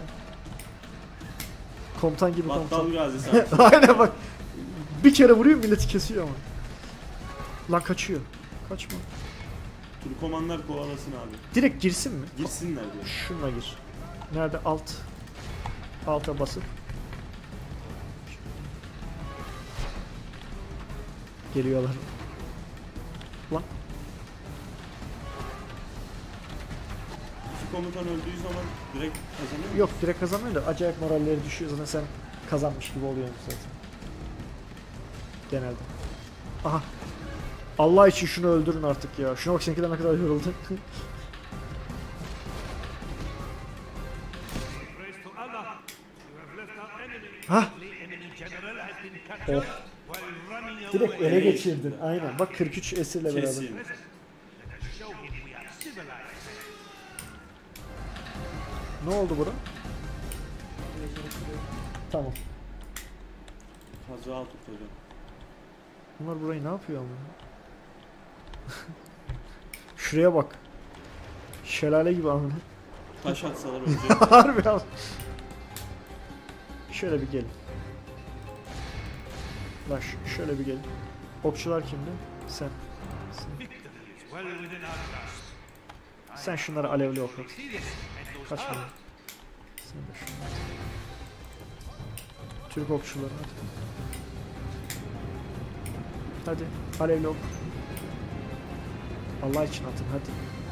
Komutan gibi Battal komutan. Gazi sanki. Aynen bak. Bir kere vuruyor milleti kesiyor ama. Lan kaçıyor. Kaçma. Turkomanlar kovalasın abi. Direkt girsin mi? Girsinler diyor. Şununla gir. Nerede? Alt. Alta basıp. Geliyorlar. Lan. İki komutan öldüğü zaman direkt kazanıyor mu? Yok direkt kazanmıyor da acayip moralleri düşüyor zaten sen kazanmış gibi oluyorsun zaten. Genelde. Aha. Allah için şunu öldürün artık ya. Şuna bak seninkiler ne kadar yoruldu. Praise to Allah. You have left our enemy. Hah. The enemy general has been captured Of. while running Direkt away. ele geçirdin. Aynen. Bak kırk üç esirle beraber. Kesin. Let us show him we are civilized. Ne oldu bura? Tamam. Kaza tutacağım. Bunlar burayı ne yapıyor ama? Şuraya bak. Şelale gibi ama. Taş atsalar önce. Harbi abi. Şöyle bir gelin. Lan ş- şöyle bir gelin. Okçular kimdi? Sen. Sen, Victory is well within our grasp. sen şunları alevli okut. Serious and those Kaç are tane? Sen de şunları. Türk okçuları hadi. Hadi alevli ok. Allah için atın hadi.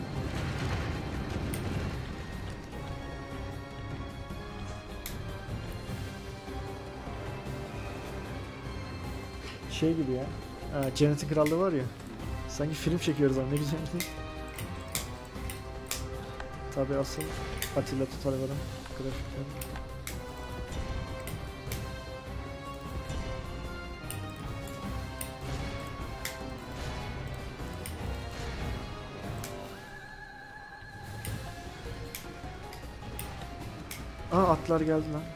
Şey gibi ya. Ha, Cennetin Krallığı var ya. Sanki film çekiyoruz ama ne güzel. Tabii asıl Atilla Tutalvar'ın grafikleri. Aa atlar geldi lan.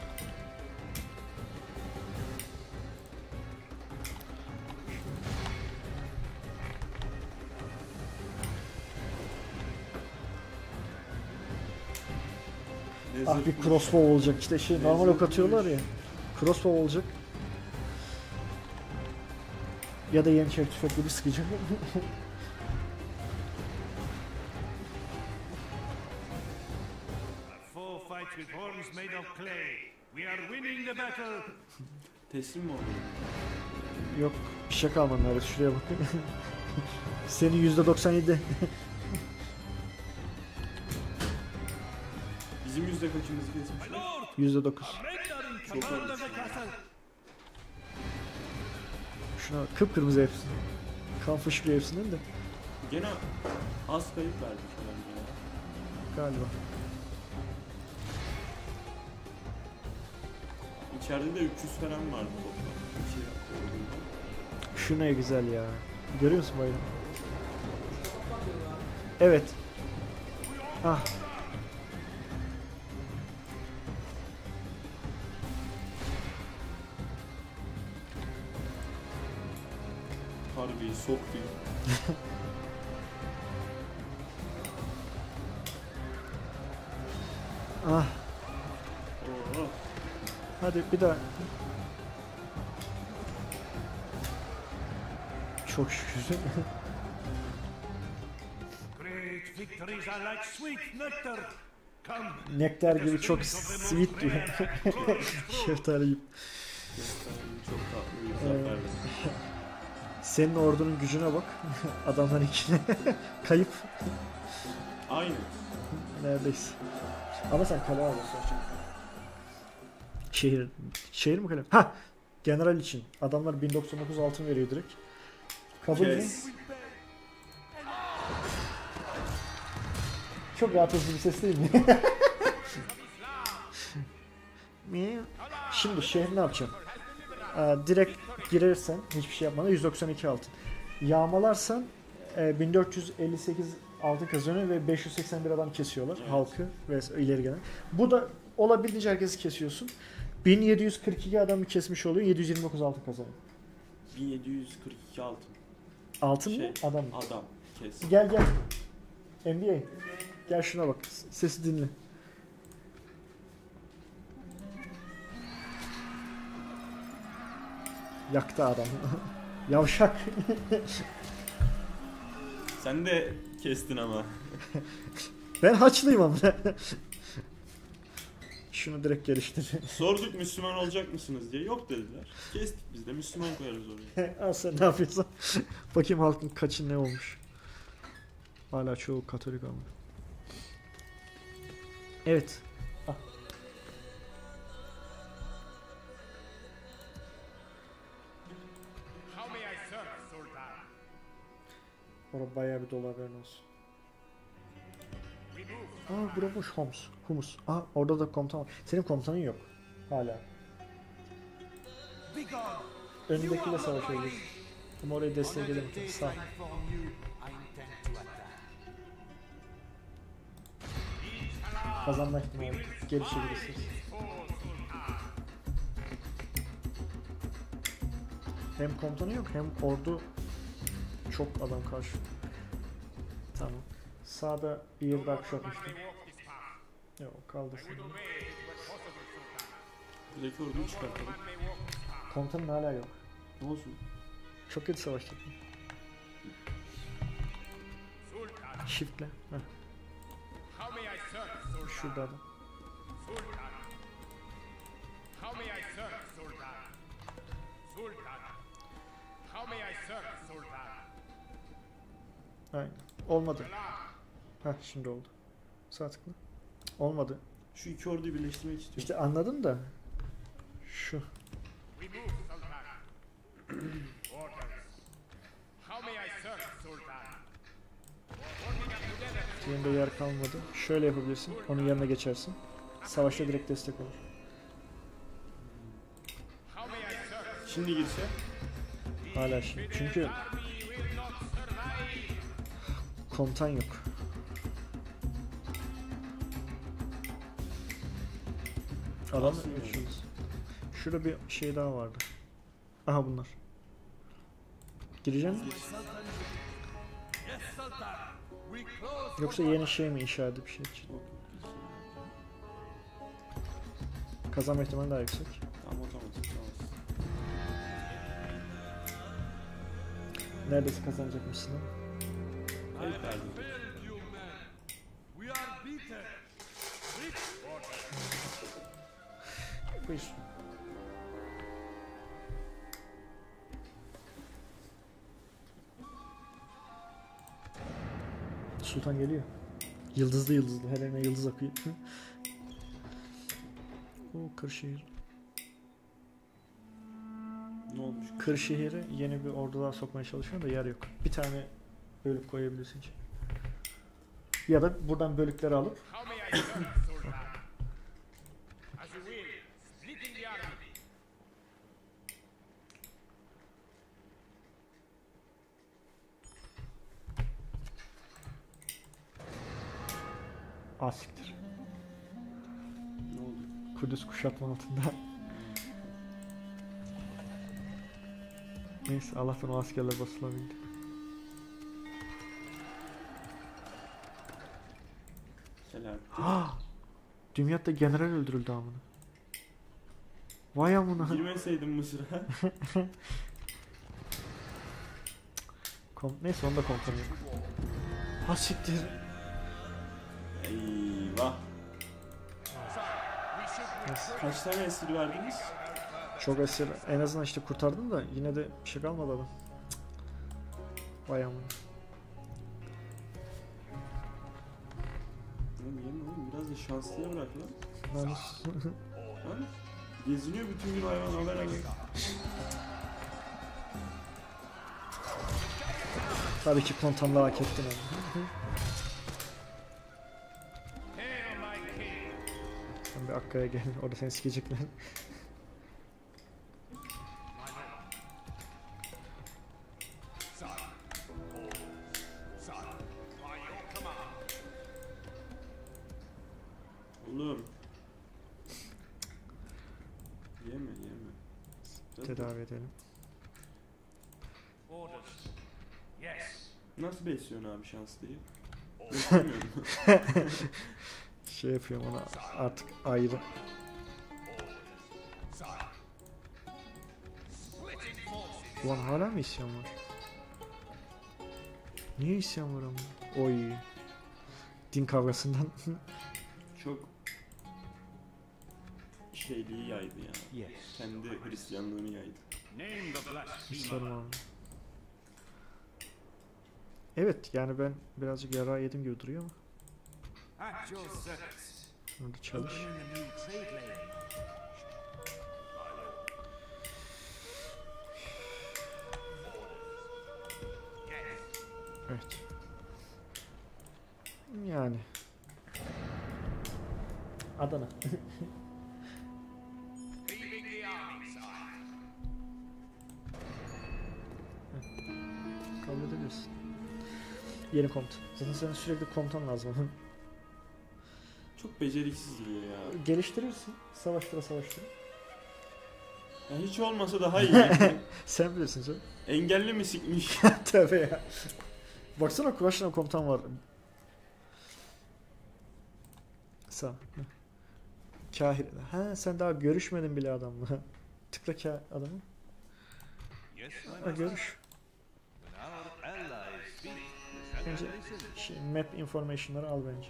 Ne Ah zırh bir bu. crossbow olacak işte şey normal Lezzet ok atıyorlar ya. Crossbow olacak. Ya da yeniçeri tüfekli bir sıkacak. a foe fights with horns made of clay. We are winning the battle. Teslim mi oldu? Yok bir şey kalmadı neredeyse şuraya bak. Senin yüzde doksan yedi. Bizim yüzde kaçımızı My kesmişler? lord, yüzde dokuz. men are in Çok command olmuş. of the castle. Şuna bak, kıpkırmızı hepsi. Kan fışkırıyor hepsinden de Gene az kayıp verdik bence ya. galiba. İçeride de üç yüz falan vardı toplam. İki orduyla. Şu ne güzel ya. Görüyor musun bayrağı? Evet. Ah. Harbi soktu. Ah. Oo. Hadi bir daha. Çok şükür. Great victories are like sweet nectar. Come. Nektar gibi çok sweet diyor. Şeftali gibi. Çok tatlı bir zaferdi. Senin ordunun gücüne bak. Adamların ikine. Kayıp. Aynı. Neredeyse. Ama sen kale alıyorsun. Şehir. Şehir mi kale? Ha! General için. Adamlar bin doksan dokuz altın veriyor direkt. Kabul mü? Kes. Çok rahat hızlı bir ses değil mi? Şimdi şehir ne yapacağım? Ee, direkt girersen hiçbir şey yapmadan yüz doksan iki altın. Yağmalarsan e, bin dört yüz elli sekiz altın kazanıyor ve beş yüz seksen bir adam kesiyorlar Evet. halkı ve ileri gelen. Bu da olabildiğince herkesi kesiyorsun. bin yedi yüz kırk iki adamı kesmiş oluyor. yedi yüz yirmi dokuz altın kazanıyor. bin yedi yüz kırk iki altın. Altın Şey, mı? Adam mı? Adam. Kes. Gel gel. N B A. Gel şuna bak. Sesi dinle. Yaktı adam. Yavşak. Sen de kestin ama. Ben haçlıyım ama. Şunu direkt geliştir. Sorduk Müslüman olacak mısınız diye. Yok dediler. Kestik biz de Müslüman koyarız oraya. Al sen ne yapıyorsun? Bakayım halkın kaçı ne olmuş. Hala çoğu Katolik ama. Evet. Ah. How may I serve, Sultan? Orada bayağı bir dolar haberin olsun. We move. Aa bura boş Homs. Humus. Aa orada da komutan var. Senin komutanın yok. Hala. Be gone. Önündekiyle savaşabiliriz. Ama oraya destek edelim. Sağ. I inform you, I intend to attack. Kazanma ihtimali. Geri çevirirsiniz. Hem komutanı yok hem ordu çok adam karşı. Tamam. Sağda bir yer daha kuşatmıştım. Yok kaldı şimdi. Buradaki orduyu çıkartalım. Komutanın hala yok. Ne olsun? Çok kötü savaştık. Shift'le. Heh. How may I serve, Sultan? Şurada adam. Sultan. How may I serve, Sultan? Sultan. How may I serve, Sultan? Aynen. Olmadı. Heh şimdi oldu. Sağ tıkla. Olmadı. Şu iki orduyu birleştirmek istiyorum. İşte anladın da. Şu. We move, Sultan. Orders. How may I serve, Sultan? Working up together. Yerinde yer kalmadı. Şöyle yapabilirsin. Onun yanına geçersin. Savaşta direkt destek olur. How may I serve? Şimdi girse. Hala şimdi. Çünkü Army will not survive. komutan yok. Adam Aslında üç yıldız. Şurada bir şey daha vardı. Aha bunlar. Gireceğim mi? Yoksa yeni şey mi inşa edip bir şey için? Kazanma ihtimali daha yüksek. Tamam otomatik tamam. Neredeyse kazanacakmışsın ama. Kayıp verdim. We are beaten. Buyur. Sultan geliyor. Yıldızlı yıldızlı. Her yerine yıldız akıyor. O Kırşehir. Ne olmuş? Kırşehir'e yeni bir ordular sokmaya çalışıyor da yer yok. Bir tane bölük koyabilirsin için. Ya da buradan bölükleri alıp How may I serve, Sultan? As you will. Splitting the army. Kudüs kuşatma altında. Neyse Allah'tan o askerler basılabildi. Selahattin. Dimyat'ta general öldürüldü amına. Vay amına. Girmeseydim Mısır'a. Kom Neyse onda komutanı yok. Ha siktir. Eyvah. Neyse. Kaç tane esir verdiniz? Çok esir. En azından işte kurtardım da yine de bir şey kalmadı adam. Cık. Vay amına. Oğlum yeme oğlum, biraz da şanslıya bırak lan. Lan. Lan geziniyor bütün gün hayvan haber haber. Tabii ki komutanlığı hak ettin abi. Hail my king! Sen bir Akka'ya gel. Orada seni sikecekler. Oğlum. Yeme yeme. Tedavi edelim. Orders. Yes. Nasıl besliyorsun abi şanslıyı? Beslemiyorum. Şey yapıyorum ona artık ayrı. Ulan hala mı isyan var? Niye isyan var ama? Oy. Din kavgasından. Çok şeyliği yaydı ya. Yes. Kendi Hristiyanlığını yaydı. Name the blasphemer. İsterim abi. Evet yani ben birazcık yara yedim gibi duruyor ama. At your service. Hadi çalış. Opening a new trade lane. Yes. Evet. Yani. Adana. Leaving the army, sire. Kabul edebilirsin. Yeni komutan. Zaten senin sürekli komutan lazım. Çok beceriksiz duruyor ya. Geliştirirsin. Savaştıra savaştıra. Ya hiç olmasa daha iyi. Sen bilirsin canım. Engelli mi sikmiş? Tövbe ya. Baksana başına komutan var. Sağ. Kahir. Ha sen daha görüşmedin bile adamla. Tıkla ka adamı. Yes, Ha görüş. Our allies speak. Bence şey, map information'ları al bence.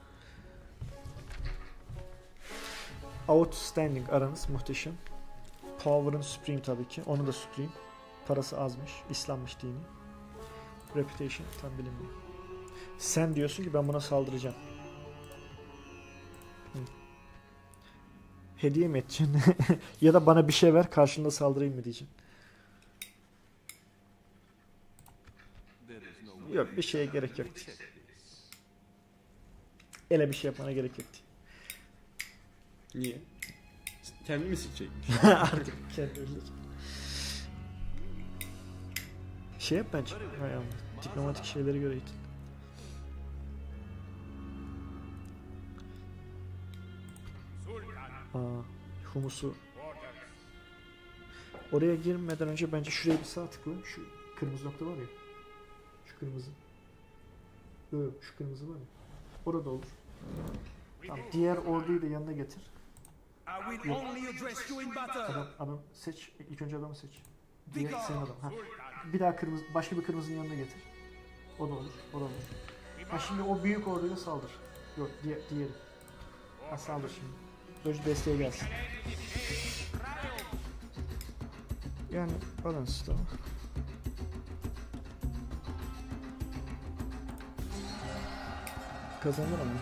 Outstanding aranız muhteşem. Power'ın Supreme tabii ki. Onu da Supreme. Parası azmış. İslammış dini. Reputation tam bilinmiyor. Sen diyorsun ki ben buna saldıracağım. Hı. Hediye mi edeceksin? Ya da bana bir şey ver karşında saldırayım mı diyeceksin. There is no way Yok bir şeye gerek yok. Ele bir şey yapmana gerek yok. Niye? Kendi mi sikecek? Artık kendi ölecek. Şey yap bence. Hay Allah. Diplomatik şeyleri göre it. Sultan, Aa, humusu. orders. Oraya girmeden önce bence şuraya bir sağ tıkla. Şu kırmızı nokta var ya. Şu kırmızı. Yok yok şu kırmızı var ya. Orada olur. Tamam, diğer orduyu da yanına getir. I will only address you in battle. Adam, adam seç. İlk önce adamı seç. Diğer senin adam. Ha. Bir daha kırmızı, başka bir kırmızının yanına getir. O da olur. O da olur. Ha şimdi o büyük orduyla saldır. Yok diğer, diğeri. Ha saldır şimdi. Böylece desteğe gelsin. Yani balance tamam. Kazanır ama.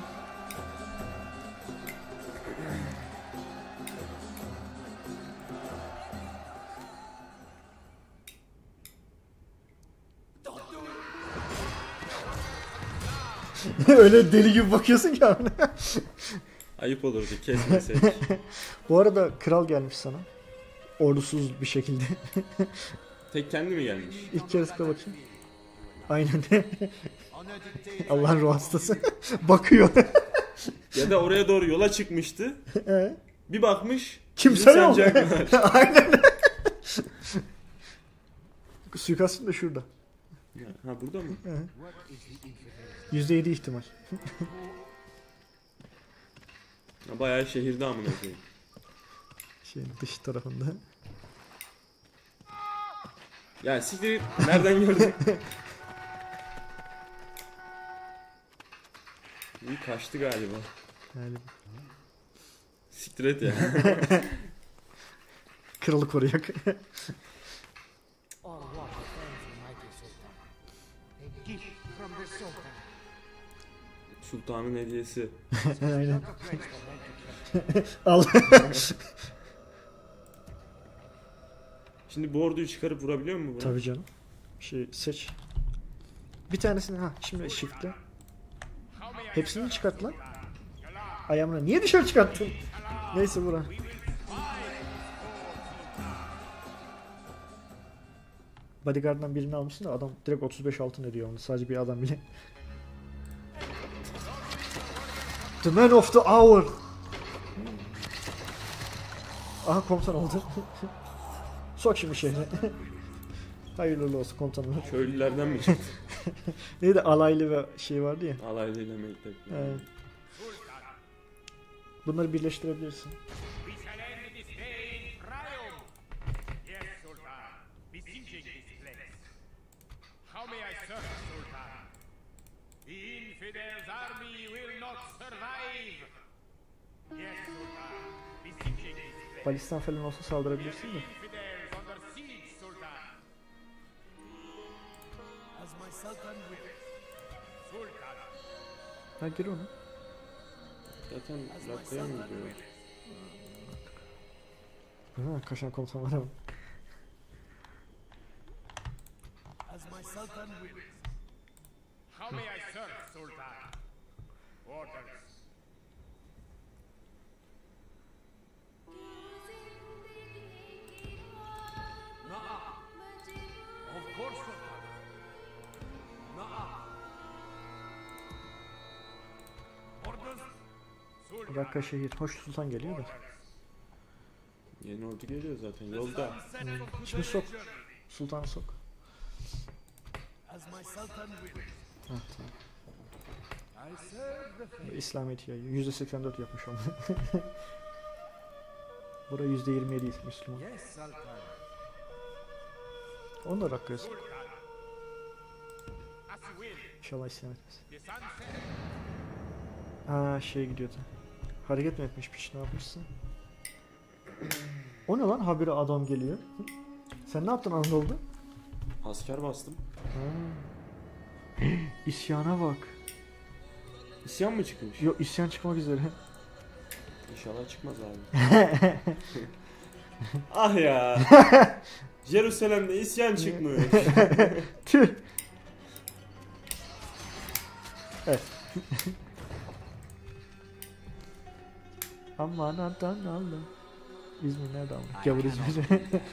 Öyle deli gibi bakıyorsun ki abi. Ayıp olurdu kesmesek. Bu arada kral gelmiş sana. Ordusuz bir şekilde. Tek kendi mi gelmiş? İlk kere tıkla bakayım. Aynen. Allah'ın ruh hastası. Bakıyor. Ya da oraya doğru yola çıkmıştı. Ee? Bir bakmış. Kimse bizim yok. sancak var. Aynen. Suikastın da şurada. Ha burada mı? yüzde yedi ihtimal. Ha, bayağı şehirde amına koyayım. Şeyin dış tarafında. Ya siktir nereden gördün? İyi kaçtı galiba. Yani Siktir et ya. kralı koruyak. All what defends the mighty Sultan. A gift from the Sultan. Sultanın hediyesi. Aynen. Not a place for men to trust. Al. Şimdi bu orduyu çıkarıp vurabiliyor mu bunu? Tabii canım. Şey seç. Bir tanesini ha şimdi shift'le. Hepsini çıkart lan. Ayağımla niye dışarı çıkarttın? Neyse vura. Bodyguard'dan birini almışsın da adam direkt otuz beş altın ediyor onu. Sadece bir adam bile. The man of the hour. Aha komutan oldu. Sok şimdi şehre. Hayırlı uğurlu olsun komutanım. Köylülerden mi çıktı? Neydi alaylı ve şey vardı ya. Alaylıyla mektep. Evet. Bunları birleştirebilirsin. We shall end this day in triumph. Yes, Sultan. Besieging this place. How may I serve, Sultan? The infidels' army will not survive. Yes, Sultan. Besieging this place. Balistan falan olsa saldırabilirsin de. Infidels under siege, Sultan. As my Sultan wills. Sultan. Ha gir onu. Zaten Rakka'ya mı gidiyor? Ha, kaşan komutan var ama. As my Sultan wills. How may I serve, Sultan? Orders. Of course, Sultan. Na'am. Orders. Sultan. Rakka şehir. Hoş sultan geliyor da. Yeni ordu geliyor zaten yolda. Şimdi sok. Sultanı sok. As my Sultan wills. Ha, tamam. I serve the faith. İslamiyet yayıyor. yüzde seksen dört yapmış onu. Bura yüzde yirmi yedi Müslüman. Yes, Sultan. Onu da Rakka'ya sok. Sultan. As you will. İnşallah isyan etmez. The sunset. Ha şey gidiyordu. Hareket mi etmiş piç ne yapmışsın? O ne lan habire adam geliyor. Sen ne yaptın Anadolu'da? Asker bastım. Ha. İsyana bak. İsyan mı çıkmış? Yok isyan çıkmak üzere. İnşallah çıkmaz abi. Ah ya. Jerusalem'de isyan çıkmış. Tüh. Evet. Aman Adnan Allah. İzmir nerede ama? Gavur İzmir.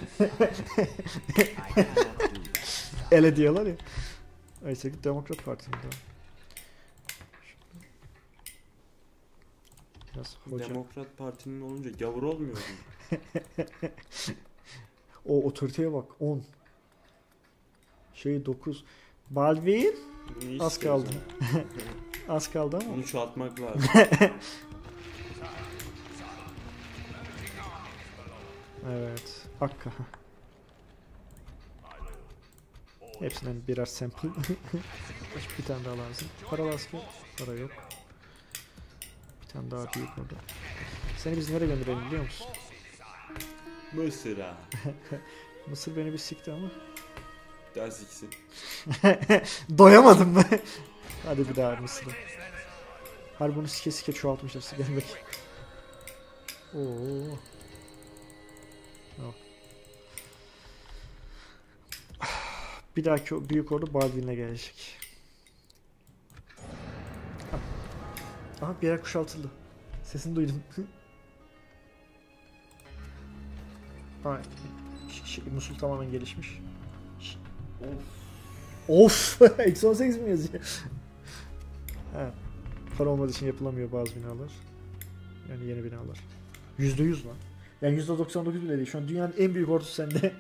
Ele diyorlar ya. Oysa ki Demokrat Parti'nin de. Biraz hoca. Demokrat Parti'nin olunca gavur olmuyor mu? O otoriteye bak. on. Şey dokuz. Balvin. Bunu iyi Az istiyoruz kaldı. ama. Az kaldı ama. Bunu çoğaltmak lazım. Evet. Hakka. Hepsinden birer sample. Bir tane daha lazım. Paralı asker. Para yok. Bir tane daha büyük orada. Seni biz nereye gönderelim biliyor musun? Mısır'a. Mısır beni bir sikti ama. Ders ikisi. Doyamadım ben. Hadi bir daha Mısır'a. Harbi bunu sike sike çoğaltmışlar. Gelmek. Oo. Yok. Bir dahaki o büyük ordu Baldwin'le gelecek. Aha bir yer kuşatıldı. Sesini duydum. Ha, ş- ş- Musul tamamen gelişmiş. Ş- Of. Of. Eksi on sekiz mi yazıyor? Ha. Para olmadığı için yapılamıyor bazı binalar. Yani yeni binalar. yüzde yüz lan. Yani yüzde doksan dokuz bile değil. Şu an dünyanın en büyük ordusu sende.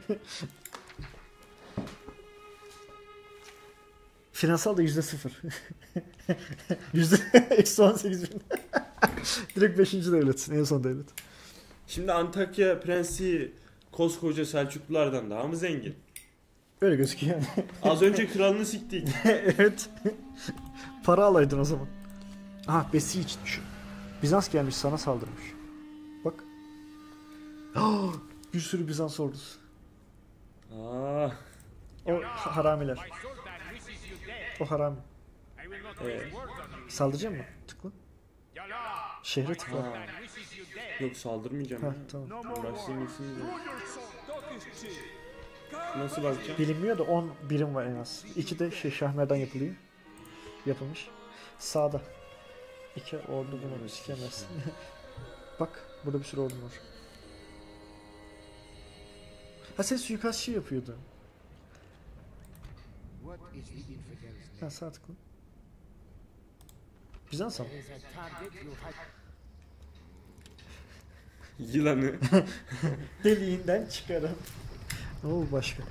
Finansal da yüzde sıfır. Yüzde eksi on sekiz bin. Direkt beşinci devletsin. En son devlet. Şimdi Antakya Prensi koskoca Selçuklulardan daha mı zengin? Öyle gözüküyor yani. Az önce kralını siktik. Evet. Para alaydın o zaman. Aha Besiege şu. Bizans gelmiş sana saldırmış. Bak. Oh, bir sürü Bizans ordusu. Aa, O haramiler. My sultan wishes you dead. O harami. I will not Evet. waste words on you. Saldıracak mı? Tıkla. Yalla. Şehre tıkla. Ha. Sultan wishes you dead. yok saldırmayacağım Ha ya. tamam. Uğraştığım için de. Nasıl bakacağım? Bilinmiyor da on birim var en az. İki de şey Şahmer'den yapılıyor. Yapılmış. Sağda. İki ordu bunu sikemez. Bak burada bir sürü ordu var. Ha sen suikastçı yapıyordu. What is the infidel's Ha name? sağ tıkla. Bizans ama. There is a target you have. Yılanı. Deliğinden çıkarın. Ne oldu başka?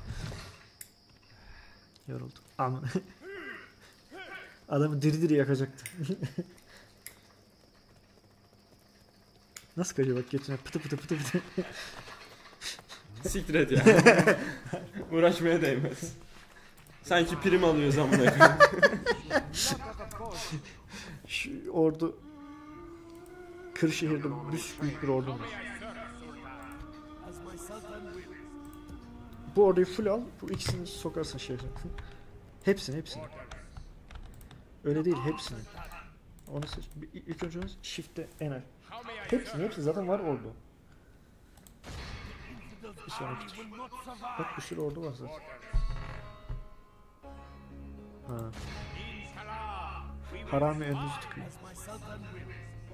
Yoruldum. Ama adamı diri diri yakacaktı. Nasıl kaçıyor bak geçine pıtı pıtı pıtı pıtı. Siktir et ya. Uğraşmaya değmez. Sanki prim alıyor zamana. Şu ordu Kırşehir'de büyük bir ordu var. As my sultan wills. Bu orduyu full al, bu ikisini sokarsın şehre. Hepsini, hepsini. Öyle değil, hepsini. Onu seç. Bir- İlk önce onu shift'te ener. How may I Hepsini, hepsini zaten var ordu. Bir sonraki tur. Will not survive. Bak bir sürü ordu var zaten. Ha. Inshallah. We will Harami önünüzü tıkıyor. As my sultan wills.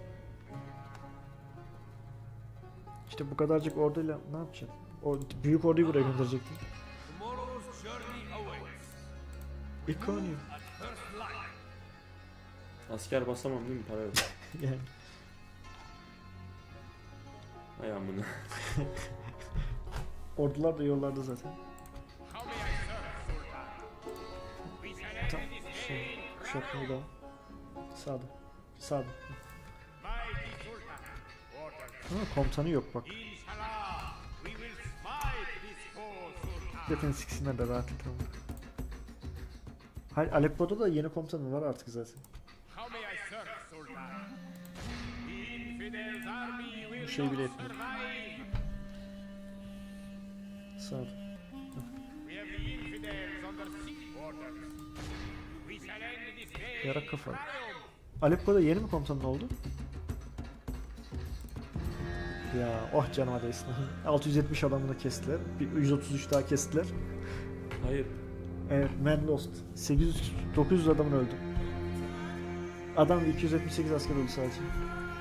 İşte bu kadarcık orduyla ne yapacaksın? O büyük orduyu buraya gönderecektin. Tomorrow's journey awaits. İkonya. At first light. Asker basamam değil mi? Para yok. Yani. Ay amına. Ordular da yollarda zaten. How may I serve, Sultan? We shall Tamam. end this Şey, day in kuşatmayı da triumph. sağda. Sağda. Mighty Sultan. Orders. Ha, komutanı yok bak. Inshallah. We will smite this foe, Sultan. Zaten siksinler de rahat et tamam. Hayır Aleppo'da da yeni komutanı var artık zaten. How may I serve, Sultan? The infidels' army will Şey bile not etmiyor. survive. Sağda. We have the infidels under siege. Orders. We shall end this day Yarak in kafa. triumph. Aleppo'da yeni mi komutanın oldu? Ya oh canıma değsin. altı yüz yetmiş adamını kestiler. Bir yüz otuz üç daha kestiler. Hayır. Evet, man lost. sekiz yüz dokuz yüz adamın öldü. Adam iki yüz yetmiş sekiz asker öldü sadece. Then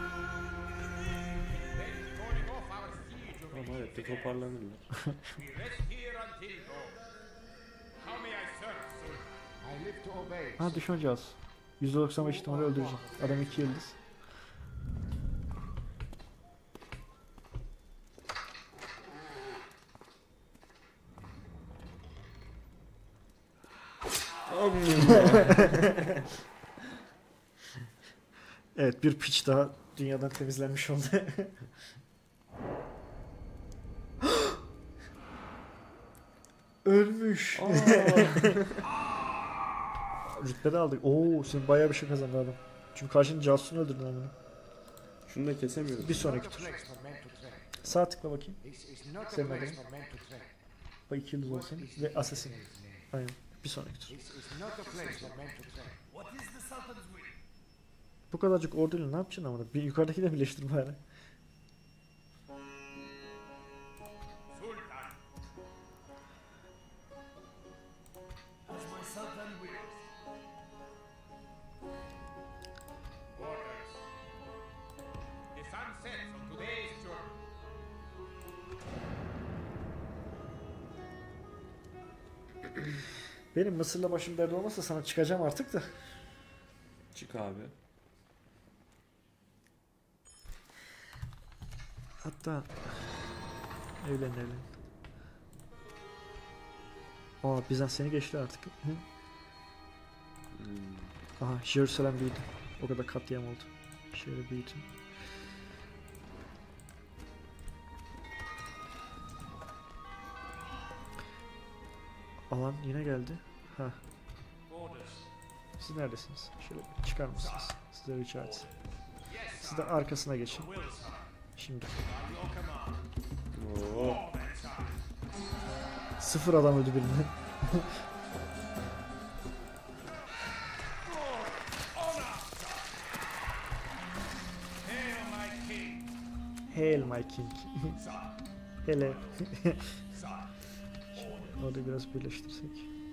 calling off our siege of Ama evet de toparlanırlar. We rest here until dawn. How may I serve, Sultan? I live to obey. Ha düşman casus. yüzde doksan beş ihtimalle öldüreceğim. Adam iki yıldız. Evet bir piç daha dünyadan temizlenmiş oldu. Ölmüş. Rütbe de aldık. Oo sen bayağı bir şey kazandın adam. Çünkü karşının casusunu öldürdün adamı. Şunu da kesemiyoruz. Bir sonraki Not a tur. place for men to tread. Sağ tıkla bakayım. This is not a Senin place adın? for men to tread. Bak iki yıldız olsun What is ve the assassin. infidel's name? Aynen. Bir sonraki tur. This is not a place for men to tread. What is the sultan's will? Bu kadarcık orduyla ne yapacaksın ama? Bir yukarıdaki de birleştir bari. Sultan. As my sultan wills. Orders. The sun sets on today's journey. Benim Mısır'la başım derde olmasa sana çıkacağım artık da. Çık abi. Hatta evlen evlen. Aa Bizans seni geçti artık. Hı? Hmm. Aha Jerusalem büyüdü. O kadar katliam oldu. Şöyle büyüdü. Alan yine geldi. Ha. Siz neredesiniz? Şöyle çıkar mısınız? Size rica etsem. Siz de arkasına geçin. Şimdi. Oo. Sıfır adam öldü birine. Hail my king. Hele. Orada biraz birleştirsek.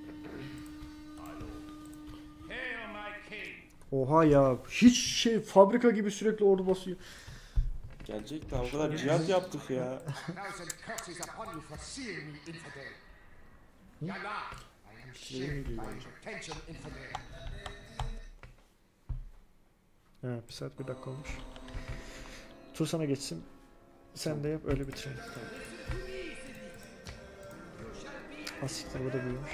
Oha ya. Hiç şey fabrika gibi sürekli ordu basıyor. Gelecek de o kadar cihat yaptık ya. Thousand curses upon you for seeing me, infidel. Yala, I am shamed by your attention, infidel. Evet, bir saat bir dakika olmuş. Tur sana geçsin. Sen de yap öyle bitirelim. Asiktir bu da büyümüş.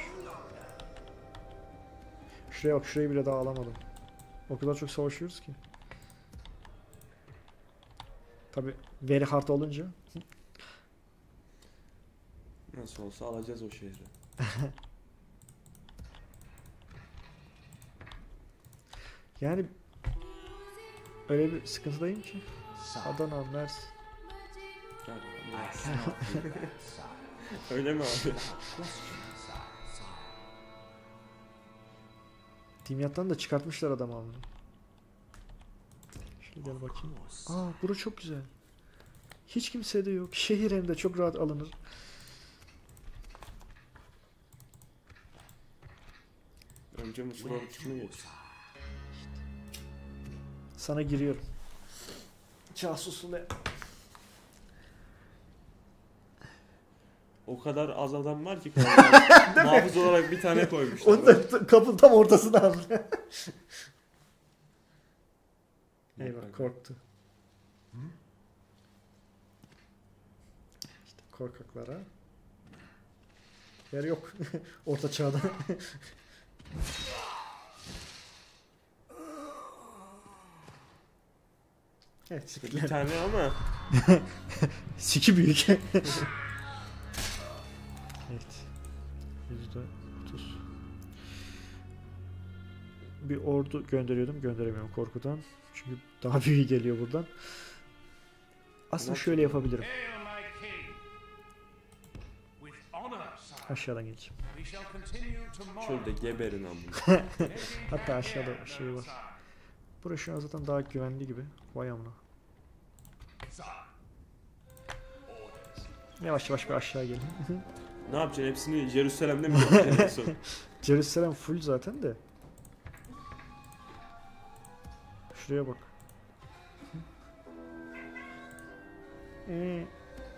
Şuraya bak, şurayı bile daha alamadım. O kadar çok savaşıyoruz ki. Tabi very hard olunca. Nasıl olsa alacağız o şehri. Yani öyle bir sıkıntıdayım ki. Adana, Mersin. Gel, gel. Öyle mi abi? Dimyat'tan da çıkartmışlar adamı abi. Şöyle gel bakayım. Aa bura çok güzel. Hiç kimse de yok. Şehir hem de çok rahat alınır. Önce Mısır ordusunu geç. Sana giriyorum. Casusunu. O kadar az adam var ki muhafız olarak bir tane koymuşlar. Onu da t- kapının tam ortasına aldı. Eyvah korktu. İşte korkaklara yer yok. Orta çağda. Evet, Bir tane ama siki büyük. Evet. yüzde otuz. Bir ordu gönderiyordum. Gönderemiyorum korkudan. Çünkü daha büyük geliyor buradan. Aslında Nasıl? şöyle yapabilirim. Hail my king. With honor, sire. Aşağıdan geçeyim. We shall continue tomorrow. şöyle geberin amına. Hatta aşağıda şey var. Burası şu an zaten daha güvenli gibi. Vay amına. Yavaş yavaş bir aşağı gelin. Ne yapacaksın? Hepsini Jerusalem'de mi yapacaksın en son? Jerusalem full zaten de. Şuraya bak. Ee,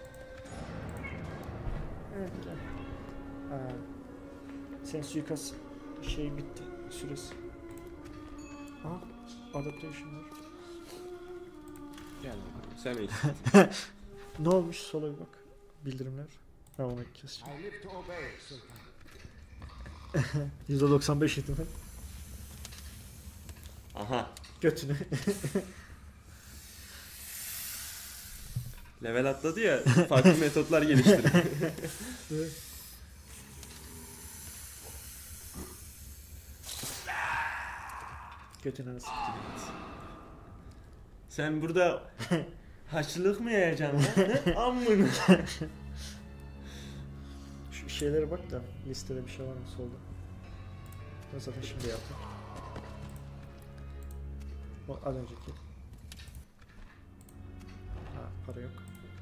evet. Aa, sen suikast şey bitti süresi. Aha adaptation var. Gel bakalım. Sen eşit. Ne olmuş sola bir bak. Bildirimler. Ha onu keseceğim. I live to obey, Sultan. yüzde doksan beş ihtimal. Aha. Götünü. Level atladı ya. Farklı metotlar geliştirdi. Götünü nasıl? Sen burada haçlılık mı yayacaksın lan? Amına. Şu şeylere bak da listede bir şey var mı solda? Ben zaten şimdi yaptım. O az önceki. Ha para yok.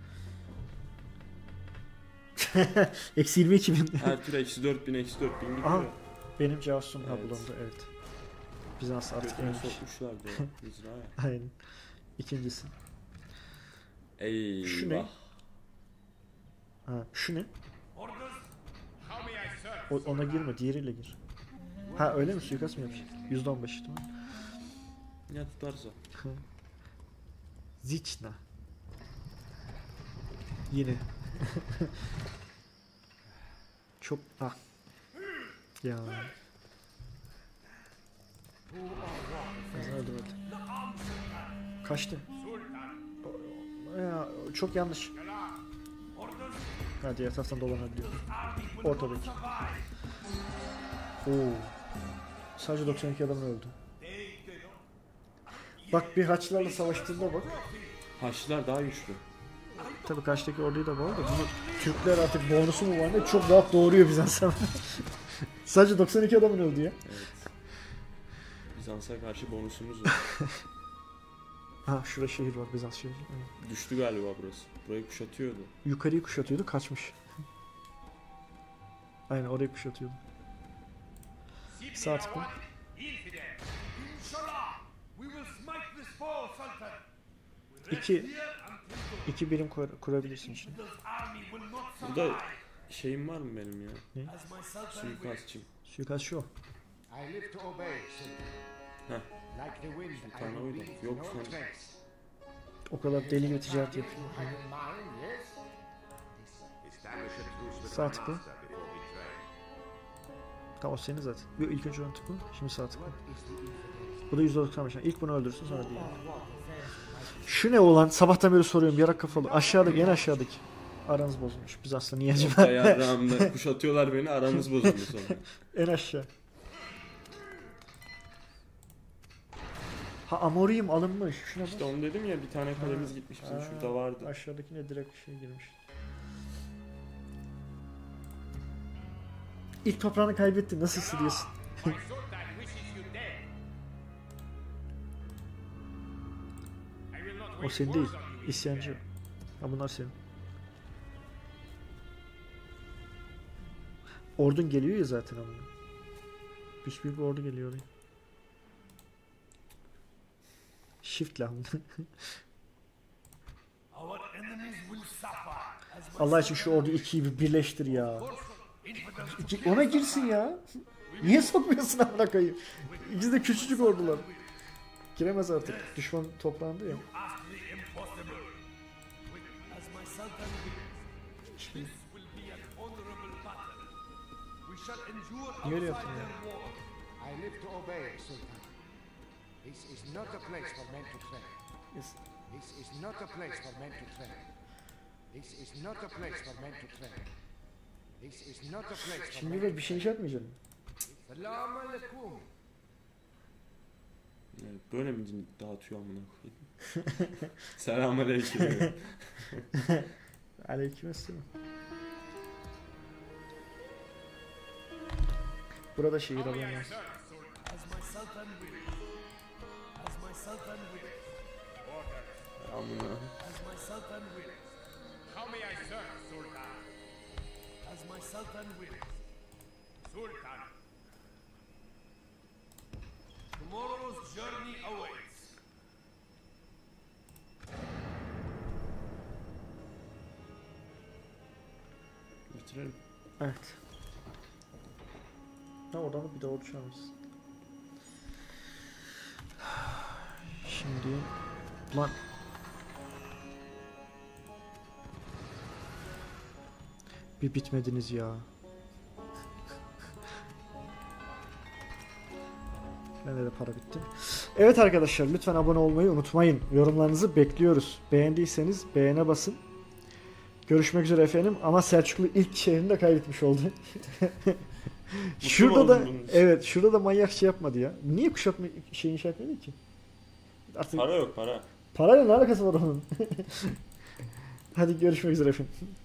Eksi yirmi iki bin. Her tür eksi dört bin, eksi dört bin gidiyor. Aha. Benim casusum ha Evet. bulundu evet. Bizans artık Götüne ölmüş. sokmuşlar diyor. Mızrağı. Aynen. İkincisi. Eyvah. Şu ne? Ha şu ne? Orders. How may I serve? O, ona girme, diğeriyle gir. Ha öyle mi? Suikast mı yapacak? yüzde on beş ihtimal. Ya tutarsa. Ziçna. Yine. Çok ah. Ya. Hadi hadi. Kaçtı. Ya, çok yanlış. Ha, diğer taraftan dolanabiliyor. Ortadaki. Oo. Sadece doksan iki adam öldü. Bak bir Haçlılarla savaştığında bak. Haçlılar daha güçlü. Tabii karşıdaki orduyu da bağlı da bunu Türkler artık bonusu mu var ne çok rahat doğuruyor Bizans'a. Sadece doksan iki adamın öldü ya. Evet. Bizans'a karşı bonusumuz var. Ha şurada şehir var, Bizans şehri. Evet. Düştü galiba burası. Burayı kuşatıyordu. Yukarıyı kuşatıyordu, kaçmış. Aynen orayı kuşatıyordu. Sağ tıkla. Inshallah, we will smite this foe, Sultan. İki, iki birim kur, kurabilirsin şimdi. Army will not Burada şeyim var mı benim ya? Ne? as my Sultan Suikastçım. Suikast şu. I live to obey, Sultan. Heh. Like the wind, I Sultan will oydu. leave Yok no lan. trace. O kadar deli gibi ticaret yapıyor. I have mine, yes? Establish a truce with Sağ my tıkla. master before we trade. Tamam o senin zaten. Yok ilk önce onu tıkla. Şimdi sağ tıkla. What is the infidel? Bu da yüzde doksan beş. İlk bunu öldürsün sonra diğer. Şu ne olan? Sabahtan beri soruyorum. Yarak kafalı. Aşağıdaki, en aşağıdaki. Aranız bozulmuş. Biz aslında niye Yok acaba? da yarrağımda kuşatıyorlar beni, aramız bozuldu sonra. En aşağı. Ha Amorium alınmış. Şuna bak. İşte onu dedim ya, bir tane kalemiz gitmiş bizim, Ha, şurada vardı. Aşağıdakine direkt şey girmiş. İlk toprağını kaybettin. Nasıl hissediyorsun? My Sultan wishes you dead. I will not O waste senin değil. words on you, İsyancı. infidel. Ha bunlar senin. Ordun geliyor ya zaten ama. Büyük bir ordu geliyor oraya. Shift lan. Our enemies will suffer as my Allah için şu ordu ikiyi bir birleştir ya. infidels İki- Ona girsin ya. Niye sokmuyorsun amına koyayım? İkisi de küçücük ordular. Giremez artık. Düşman toplandı ya. ask the impossible. With- As my Sultan wills, this will be an honorable battle. We shall endure Niye öyle outside yaptın ya? their wall. I live to obey, Sultan. This is not a place for men to trade. Yes. This is not a place for men to trade. This is not a place for men to trade. This is not a place for Şimdi men de to bir şey iş yapmayacaksın. Salam alaikum. Evet, böyle mi dağıtıyor amına koyayım? Selamünaleyküm. Aleykümselam. Burada şehir How may I alamaz. serve, Sultan? As my Sultan wills. As my Sultan wills. Orders. Amına. As my Sultan wills. How may I serve, Sultan? As my Sultan wills. Sultan. Tomorrow's journey awaits. Bitirelim. Evet. Ha oradan da bir daha ordu çağırmışsın. Şimdi... Lan... Bir bitmediniz ya. Bende de para bitti. Evet arkadaşlar lütfen abone olmayı unutmayın. Yorumlarınızı bekliyoruz. Beğendiyseniz beğene basın. Görüşmek üzere efendim. Ama Selçuklu ilk şehrini de kaybetmiş oldu. Şurada da oldun bunun için. evet şurada da manyak şey yapmadı ya. Niye kuşatma şeyi inşa etmedi ki? Artık Para yok para. parayla ne alakası var onun? Hadi görüşmek üzere efendim.